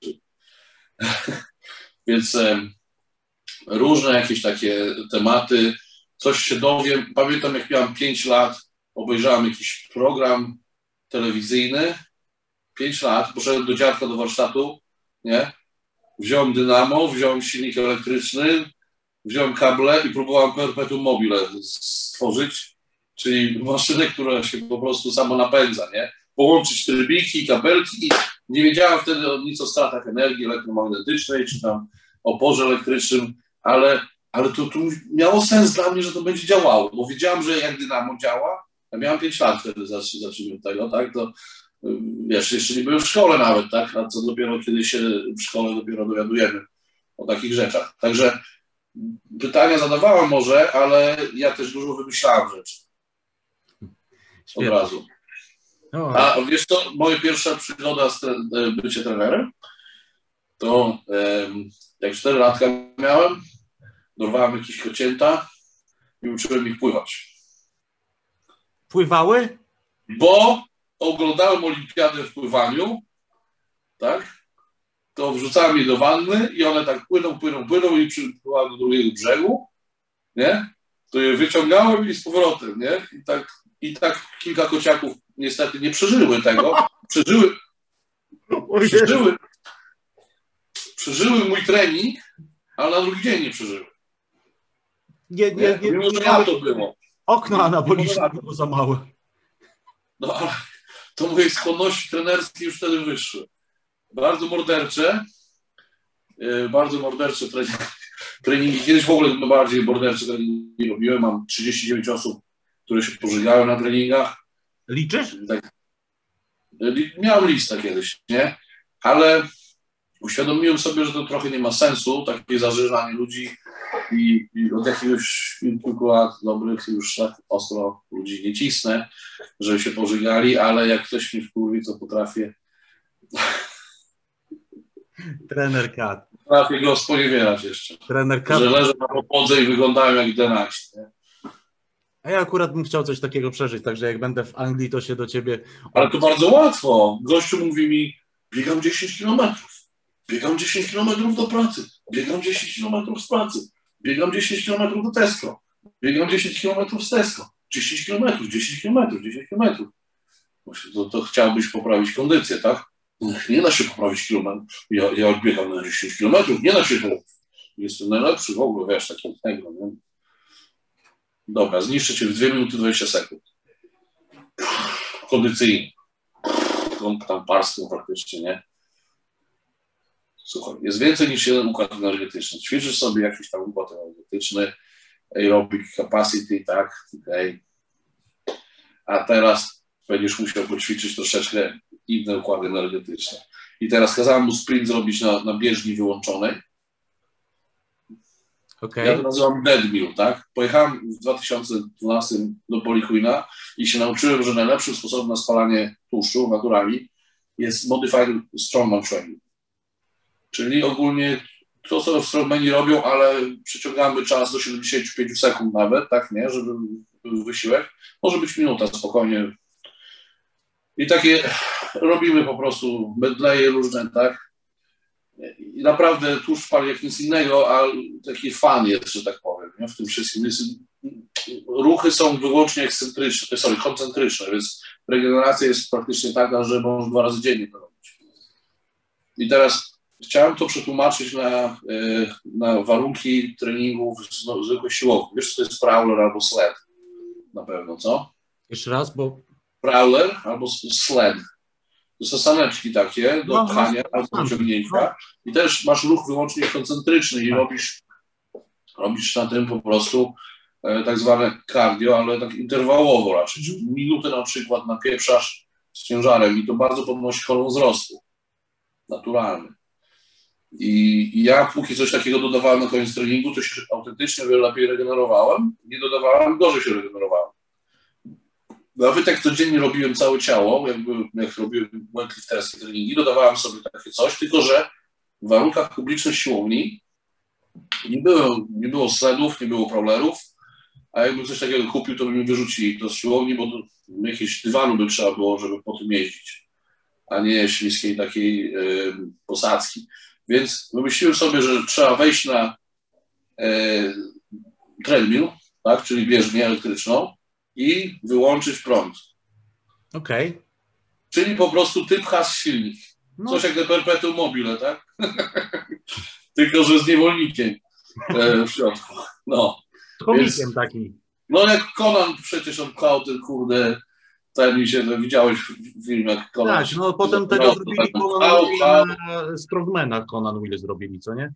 Więc e, różne jakieś takie tematy, coś się dowiem. Pamiętam, jak miałem pięć lat, obejrzałem jakiś program telewizyjny, pięć lat, poszedłem do dziadka do warsztatu, nie? Wziąłem dynamo, wziąłem silnik elektryczny, wziąłem kable i próbowałem perpetuum mobile stworzyć, czyli maszynę, która się po prostu samo napędza, nie? Połączyć trybiki, kabelki. Nie wiedziałem wtedy nic o stratach energii elektromagnetycznej, czy tam oporze elektrycznym, ale, ale to, to miało sens dla mnie, że to będzie działało, bo wiedziałem, że jak dynamo działa, ja miałem pięć lat wtedy, zacznijmy od tego, tak, to wiesz, jeszcze nie byłem w szkole nawet, tak, a co dopiero kiedy się w szkole dopiero dowiadujemy o takich rzeczach. Także pytania zadawałem może, ale ja też dużo wymyślałem rzeczy. Od razu. A wiesz co, moja pierwsza przygoda z byciem trenerem, to jak cztery latka miałem, dorwałem jakieś kocięta i uczyłem ich pływać. Pływały? Bo oglądałem olimpiadę w pływaniu, tak? To wrzucałem je do wanny i one tak płyną, płyną, płyną i przypływałem do drugiego brzegu, nie? To je wyciągałem i z powrotem, nie? I tak, i tak kilka kociaków niestety nie przeżyły tego. Przeżyły, przeżyły, przeżyły mój trening, ale na drugi dzień nie przeżyły. Nie, nie, nie, Mimo, że lato było. Okno anaboliczne było za małe. No ale to moje skłonności trenerskie już wtedy wyszły. Bardzo mordercze, yy, bardzo mordercze treningi. treningi. Kiedyś w ogóle bardziej mordercze treningi robiłem. Mam trzydzieści dziewięć osób, które się pożygały na treningach. Liczysz? Tak, miałem listę kiedyś, nie? Ale uświadomiłem sobie, że to trochę nie ma sensu, takie zażynanie ludzi i, i od jakiegoś kilku lat dobrych już tak ostro ludzi nie cisnę, żeby się pożygali, ale jak ktoś mi wkurwi, to potrafię Trener Kat. potrafię go sponiewierać jeszcze. Trener Kat. Że leżę na podłodze i wyglądają jak denaci. A ja akurat bym chciał coś takiego przeżyć, także jak będę w Anglii, to się do ciebie... Ale to bardzo łatwo. Gościu mówi mi, biegam dziesięć kilometrów. Biegam dziesięć kilometrów do pracy. Biegam dziesięć kilometrów z pracy. Biegam dziesięć kilometrów do Tesco. Biegam dziesięć kilometrów z Tesco. dziesięć kilometrów, dziesięć kilometrów, dziesięć kilometrów. To, to chciałbyś poprawić kondycję, tak? Nie da się poprawić kilometrów. Ja, ja biegam na dziesięć kilometrów, nie da się to. Jestem najlepszy w ogóle, wiesz, takiego tego, nie? Dobra, zniszczę cię w dwie minuty dwadzieścia sekund. Kondycyjnie. Tam parską praktycznie, nie? Słuchaj, jest więcej niż jeden układ energetyczny. Ćwiczysz sobie jakiś tam układ energetyczny, aerobic capacity, tak? Okay. A teraz będziesz musiał poćwiczyć troszeczkę inne układy energetyczne. I teraz kazałem mu sprint zrobić na, na bieżni wyłączonej. Okay. Ja to nazywam deadmill, tak? Pojechałem w dwa tysiące dwunastym do Poliquina i się nauczyłem, że najlepszym sposobem na spalanie tłuszczu naturalnie jest modified strongman training. Czyli ogólnie to, co w strongmani robią, ale przyciągamy czas do siedemdziesiąt pięć sekund nawet, tak, nie? Żeby był wysiłek. Może być minuta spokojnie. I takie robimy po prostu medleje różne, tak? I naprawdę tłuszcz pali jak nic innego, a taki fan jest, że tak powiem, nie? W tym wszystkim. Jest, ruchy są wyłącznie ekscentryczne, sorry, koncentryczne, więc regeneracja jest praktycznie taka, że można dwa razy dziennie to robić. I teraz chciałem to przetłumaczyć na, na warunki treningów z zwykłych siłowni. Wiesz, co to jest prowler albo sled? Na pewno, co? Jeszcze raz, bo... Prowler albo sled. To są saneczki takie do no, pchania no, albo ciągnięcia. I też masz ruch wyłącznie koncentryczny i tak. robisz, robisz na tym po prostu e, tak zwane cardio, ale tak interwałowo raczej. Czyli minutę na przykład napieprzasz z ciężarem i to bardzo podnosi hormon wzrostu. Naturalny. I, I ja póki coś takiego dodawałem na koniec treningu, to się autentycznie o wiele lepiej regenerowałem. Nie dodawałem, gorzej się regenerowałem. Nawet jak codziennie robiłem całe ciało, jakby jak robiłem weightlifterskie treningi, dodawałem sobie takie coś, tylko że w warunkach publicznych siłowni nie było, nie było sledów, nie było prowlerów, a jakbym coś takiego kupił, to by mi wyrzucili to z siłowni, bo jakieś dywanu by trzeba było, żeby po tym jeździć, a nie śliskiej takiej yy, posadzki. Więc wymyśliłem sobie, że trzeba wejść na yy, treadmill, tak, czyli bieżnię elektryczną, i wyłączyć prąd. Okej. Okay. Czyli po prostu ty pchasz silnik. No. Coś jak te perpetuum mobile, tak? Tylko, że z niewolnikiem e, w środku. No. Komikiem Więc, taki. No jak Conan przecież on pchał ten kurde, ten mi się, to widziałeś w filmie jak Conan. Tak, no potem tego no, zrobili Conan Will, Strongmana Conan Will zrobili, co nie?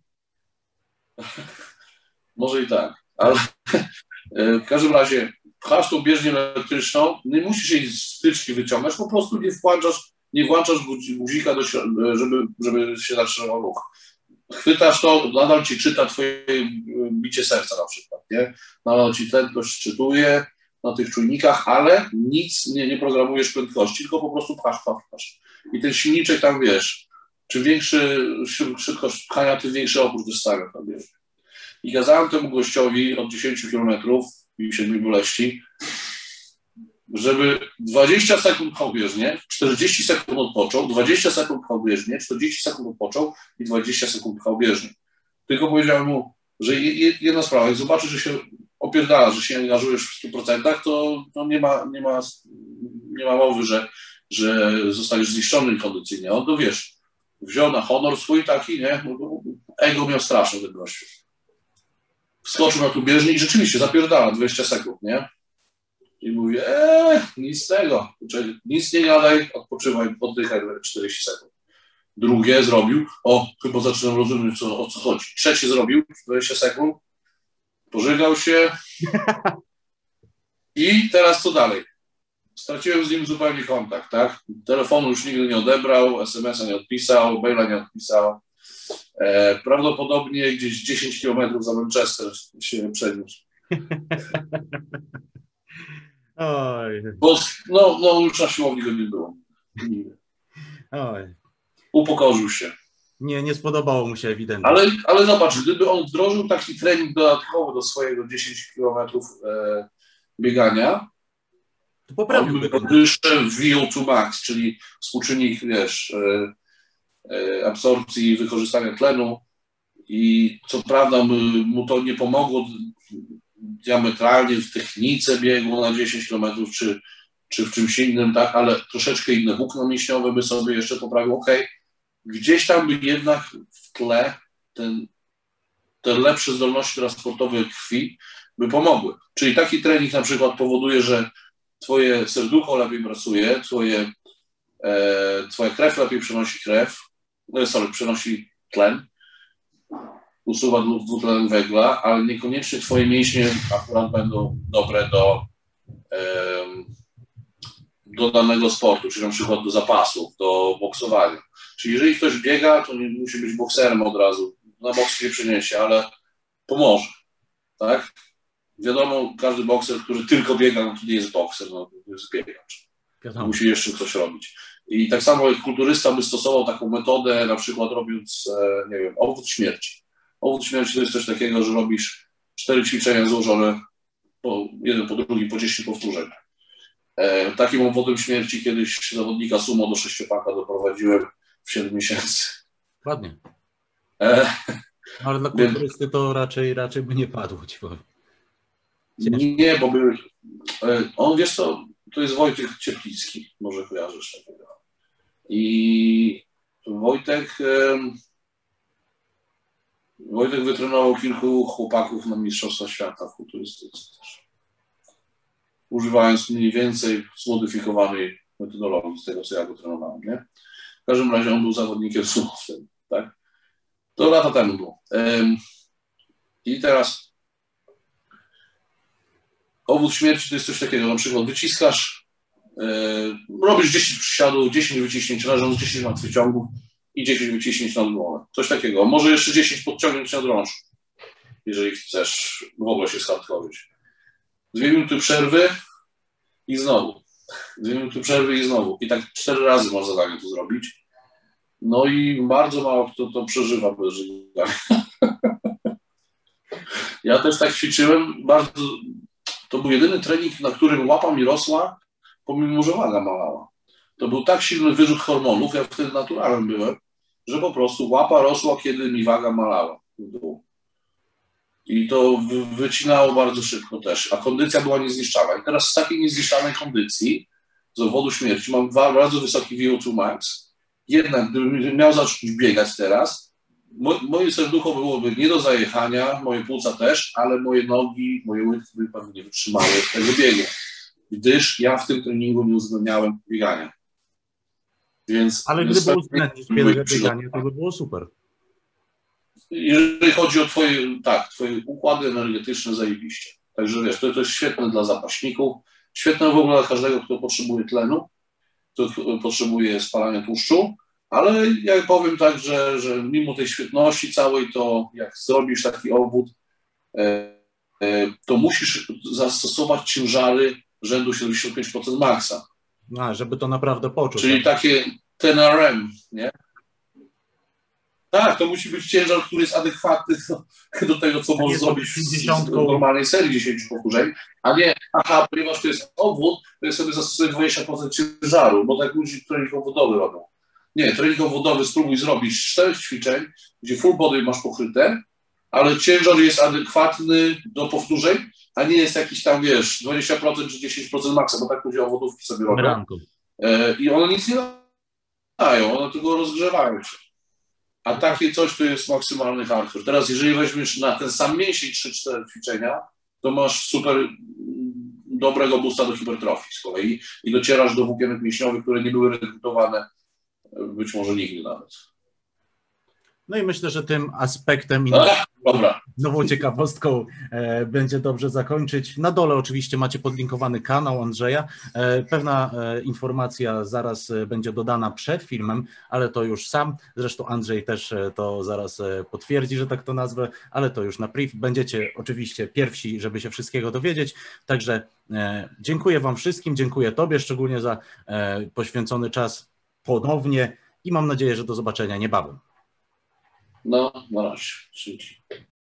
Może i tak, ale w każdym razie pchasz tą bieżnię elektryczną, nie musisz jej z styczki wyciągać, po prostu nie włączasz, nie włączasz guzika, do, żeby, żeby się zatrzymał ruch. Chwytasz to, nadal ci czyta twoje bicie serca na przykład, nie? Nadal ci tętność czytuje na tych czujnikach, ale nic nie, nie programujesz prędkości, tylko po prostu pchasz, pchasz, pchasz. I ten silniczek tam, wiesz, czym większy szybkość pchania, tym większy opór też stawia tam, wiesz. I kazałem temu gościowi od dziesięciu kilometrów i siedmiu boleści, żeby dwadzieścia sekund pchał bieżnię, czterdzieści sekund odpoczął, dwadzieścia sekund pchał bieżnię, czterdzieści sekund odpoczął i dwadzieścia sekund pchał bieżnię. Tylko powiedziałem mu, że jedna sprawa, jak zobaczysz, że się opierdala, że się angażujesz w stu procentach, to, to nie, ma, nie, ma, nie ma mowy, że, że zostaniesz zniszczony kondycyjnie. On to wiesz, wziął na honor swój taki, nie? ego miał straszne ten gościu. Wskoczył na tu bieżnię i rzeczywiście zapierdala dwadzieścia sekund, nie? I mówię, eee, nic z tego, nic nie gadaj, odpoczywaj, oddychaj czterdzieści sekund. Drugie zrobił, o, chyba zaczynam rozumieć, co, o co chodzi. Trzecie zrobił, dwadzieścia sekund, pożygał się i teraz co dalej? Straciłem z nim zupełnie kontakt, tak? Telefonu już nigdy nie odebrał, es em es a nie odpisał, maila nie odpisał. E, prawdopodobnie gdzieś dziesięć kilometrów za Manchester się przeniósł. Oj. Bo no, no już na siłowni go nie było. Oj. Upokorzył się. Nie, nie spodobało mu się ewidentnie. Ale, ale zobacz, gdyby on wdrożył taki trening dodatkowy do swojego dziesięć kilometrów e, biegania, to poprawiłby go. Wyższe V O dwa max, czyli współczynnik, wiesz, e, e, absorpcji i wykorzystania tlenu i co prawda mu to nie pomogło diametralnie w technice biegu na dziesięć kilometrów czy, czy w czymś innym, tak, ale troszeczkę inne włókno mięśniowe by sobie jeszcze poprawił, ok, gdzieś tam by jednak w tle ten, te lepsze zdolności transportowe krwi by pomogły. Czyli taki trening na przykład powoduje, że twoje serducho lepiej pracuje, twoje, e, twoja krew lepiej przenosi krew, no sorry, przenosi tlen, usuwa dwutlenek węgla, ale niekoniecznie twoje mięśnie akurat będą dobre do, e, do danego sportu, czyli na przykład do zapasów, do boksowania. Czyli jeżeli ktoś biega, to nie musi być bokserem od razu, na boks nie przyniesie, ale pomoże, tak? Wiadomo, każdy bokser, który tylko biega, no to nie jest bokser, no to jest biegacz. Wiadomo. Musi jeszcze coś robić. I tak samo jak kulturysta by stosował taką metodę, na przykład robiąc, nie wiem, obwód śmierci. Obwód śmierci to jest coś takiego, że robisz cztery ćwiczenia złożone, po, jeden po drugim, po dziesięć powtórzeń. E, takim obwodem śmierci kiedyś zawodnika sumo do sześciopaka doprowadziłem w siedem miesięcy. Ładnie. E, Ale dla kulturysty to raczej, raczej by nie padło, ci powiem. Nie, bo by, on, wiesz co, to jest Wojtek Cieplicki, może kojarzysz takiego. I Wojtek, Wojtek wytrenował kilku chłopaków na Mistrzostwa Świata w kulturystyce też. Używając mniej więcej zmodyfikowanej metodologii z tego, co ja go trenowałem, nie? W każdym razie on był zawodnikiem sumo wtedy, tak? To lata temu było. I teraz obwód śmierci to jest coś takiego, na przykład wyciskasz, yy, robisz dziesięć przysiadów, dziesięć wyciśnięć leżąc, dziesięć martwych ciągów i dziesięć wyciśnięć nad głowę. Coś takiego. Może jeszcze dziesięć podciągnięć na drążku, jeżeli chcesz w ogóle się schadkowić. Dwie minuty przerwy i znowu. Dwie minuty przerwy i znowu. I tak cztery razy masz zadanie to zrobić. No i bardzo mało kto to przeżywa bez żegania. Ja też tak ćwiczyłem, bardzo... To był jedyny trening, na którym łapa mi rosła, pomimo że waga malała. To był tak silny wyrzut hormonów, ja wtedy naturalnym byłem, że po prostu łapa rosła, kiedy mi waga malała w dół. I to wycinało bardzo szybko też, a kondycja była niezniszczalna. I teraz z takiej niezniszczalnej kondycji, z obwodu śmierci, mam dwa bardzo wysoki V O dwa max. Jednak gdybym miał zacząć biegać teraz, moje serducho byłoby nie do zajechania, moje płuca też, ale moje nogi, moje łydki by pewnie nie wytrzymały tego biegu, gdyż ja w tym treningu nie uwzględniałem biegania. Więc ale gdyby uwzględnić bieganie, to by było super. Jeżeli chodzi o twoje, tak, twoje układy energetyczne, zajebiście. Także wiesz, to, to jest świetne dla zapaśników, świetne w ogóle dla każdego, kto potrzebuje tlenu, kto potrzebuje spalania tłuszczu. Ale ja powiem tak, że, że mimo tej świetności całej, to jak zrobisz taki obwód, e, e, to musisz zastosować ciężary rzędu siedemdziesiąt pięć procent maksa. A, żeby to naprawdę poczuć. Czyli tak? takie ten R M, nie? Tak, to musi być ciężar, który jest adekwatny do, do tego, co możesz zrobić w normalnej serii dziesięć powtórzeń, a nie, aha, ponieważ to jest obwód, to ja sobie zastosuję dwadzieścia procent ciężaru, bo tak ludzi, trening obwodowy robią. Nie, trening obwodowy spróbuj zrobić czterech ćwiczeń, gdzie full body masz pokryte, ale ciężar jest adekwatny do powtórzeń, a nie jest jakiś tam, wiesz, dwadzieścia procent czy dziesięć procent maksa, bo tak ludzie obwodówki sobie robią. E, I one nic nie dają, one tylko rozgrzewają się. a takie coś to jest maksymalny hardcore. Teraz jeżeli weźmiesz na ten sam mięsień trzy cztery ćwiczenia, to masz super dobrego boosta do hipertrofii z kolei i docierasz do włókienek mięśniowych, które nie były rekrutowane być może nigdy nawet. No i myślę, że tym aspektem i Ach, dobra. nową ciekawostką e, będzie dobrze zakończyć. Na dole oczywiście macie podlinkowany kanał Andrzeja. E, pewna e, informacja zaraz e, będzie dodana przed filmem, ale to już sam. Zresztą Andrzej też e, to zaraz e, potwierdzi, że tak to nazwę, ale to już na priv. Będziecie oczywiście pierwsi, żeby się wszystkiego dowiedzieć. Także e, dziękuję Wam wszystkim, dziękuję Tobie szczególnie za e, poświęcony czas ponownie i mam nadzieję, że do zobaczenia niebawem. No, na razie. Dzięki.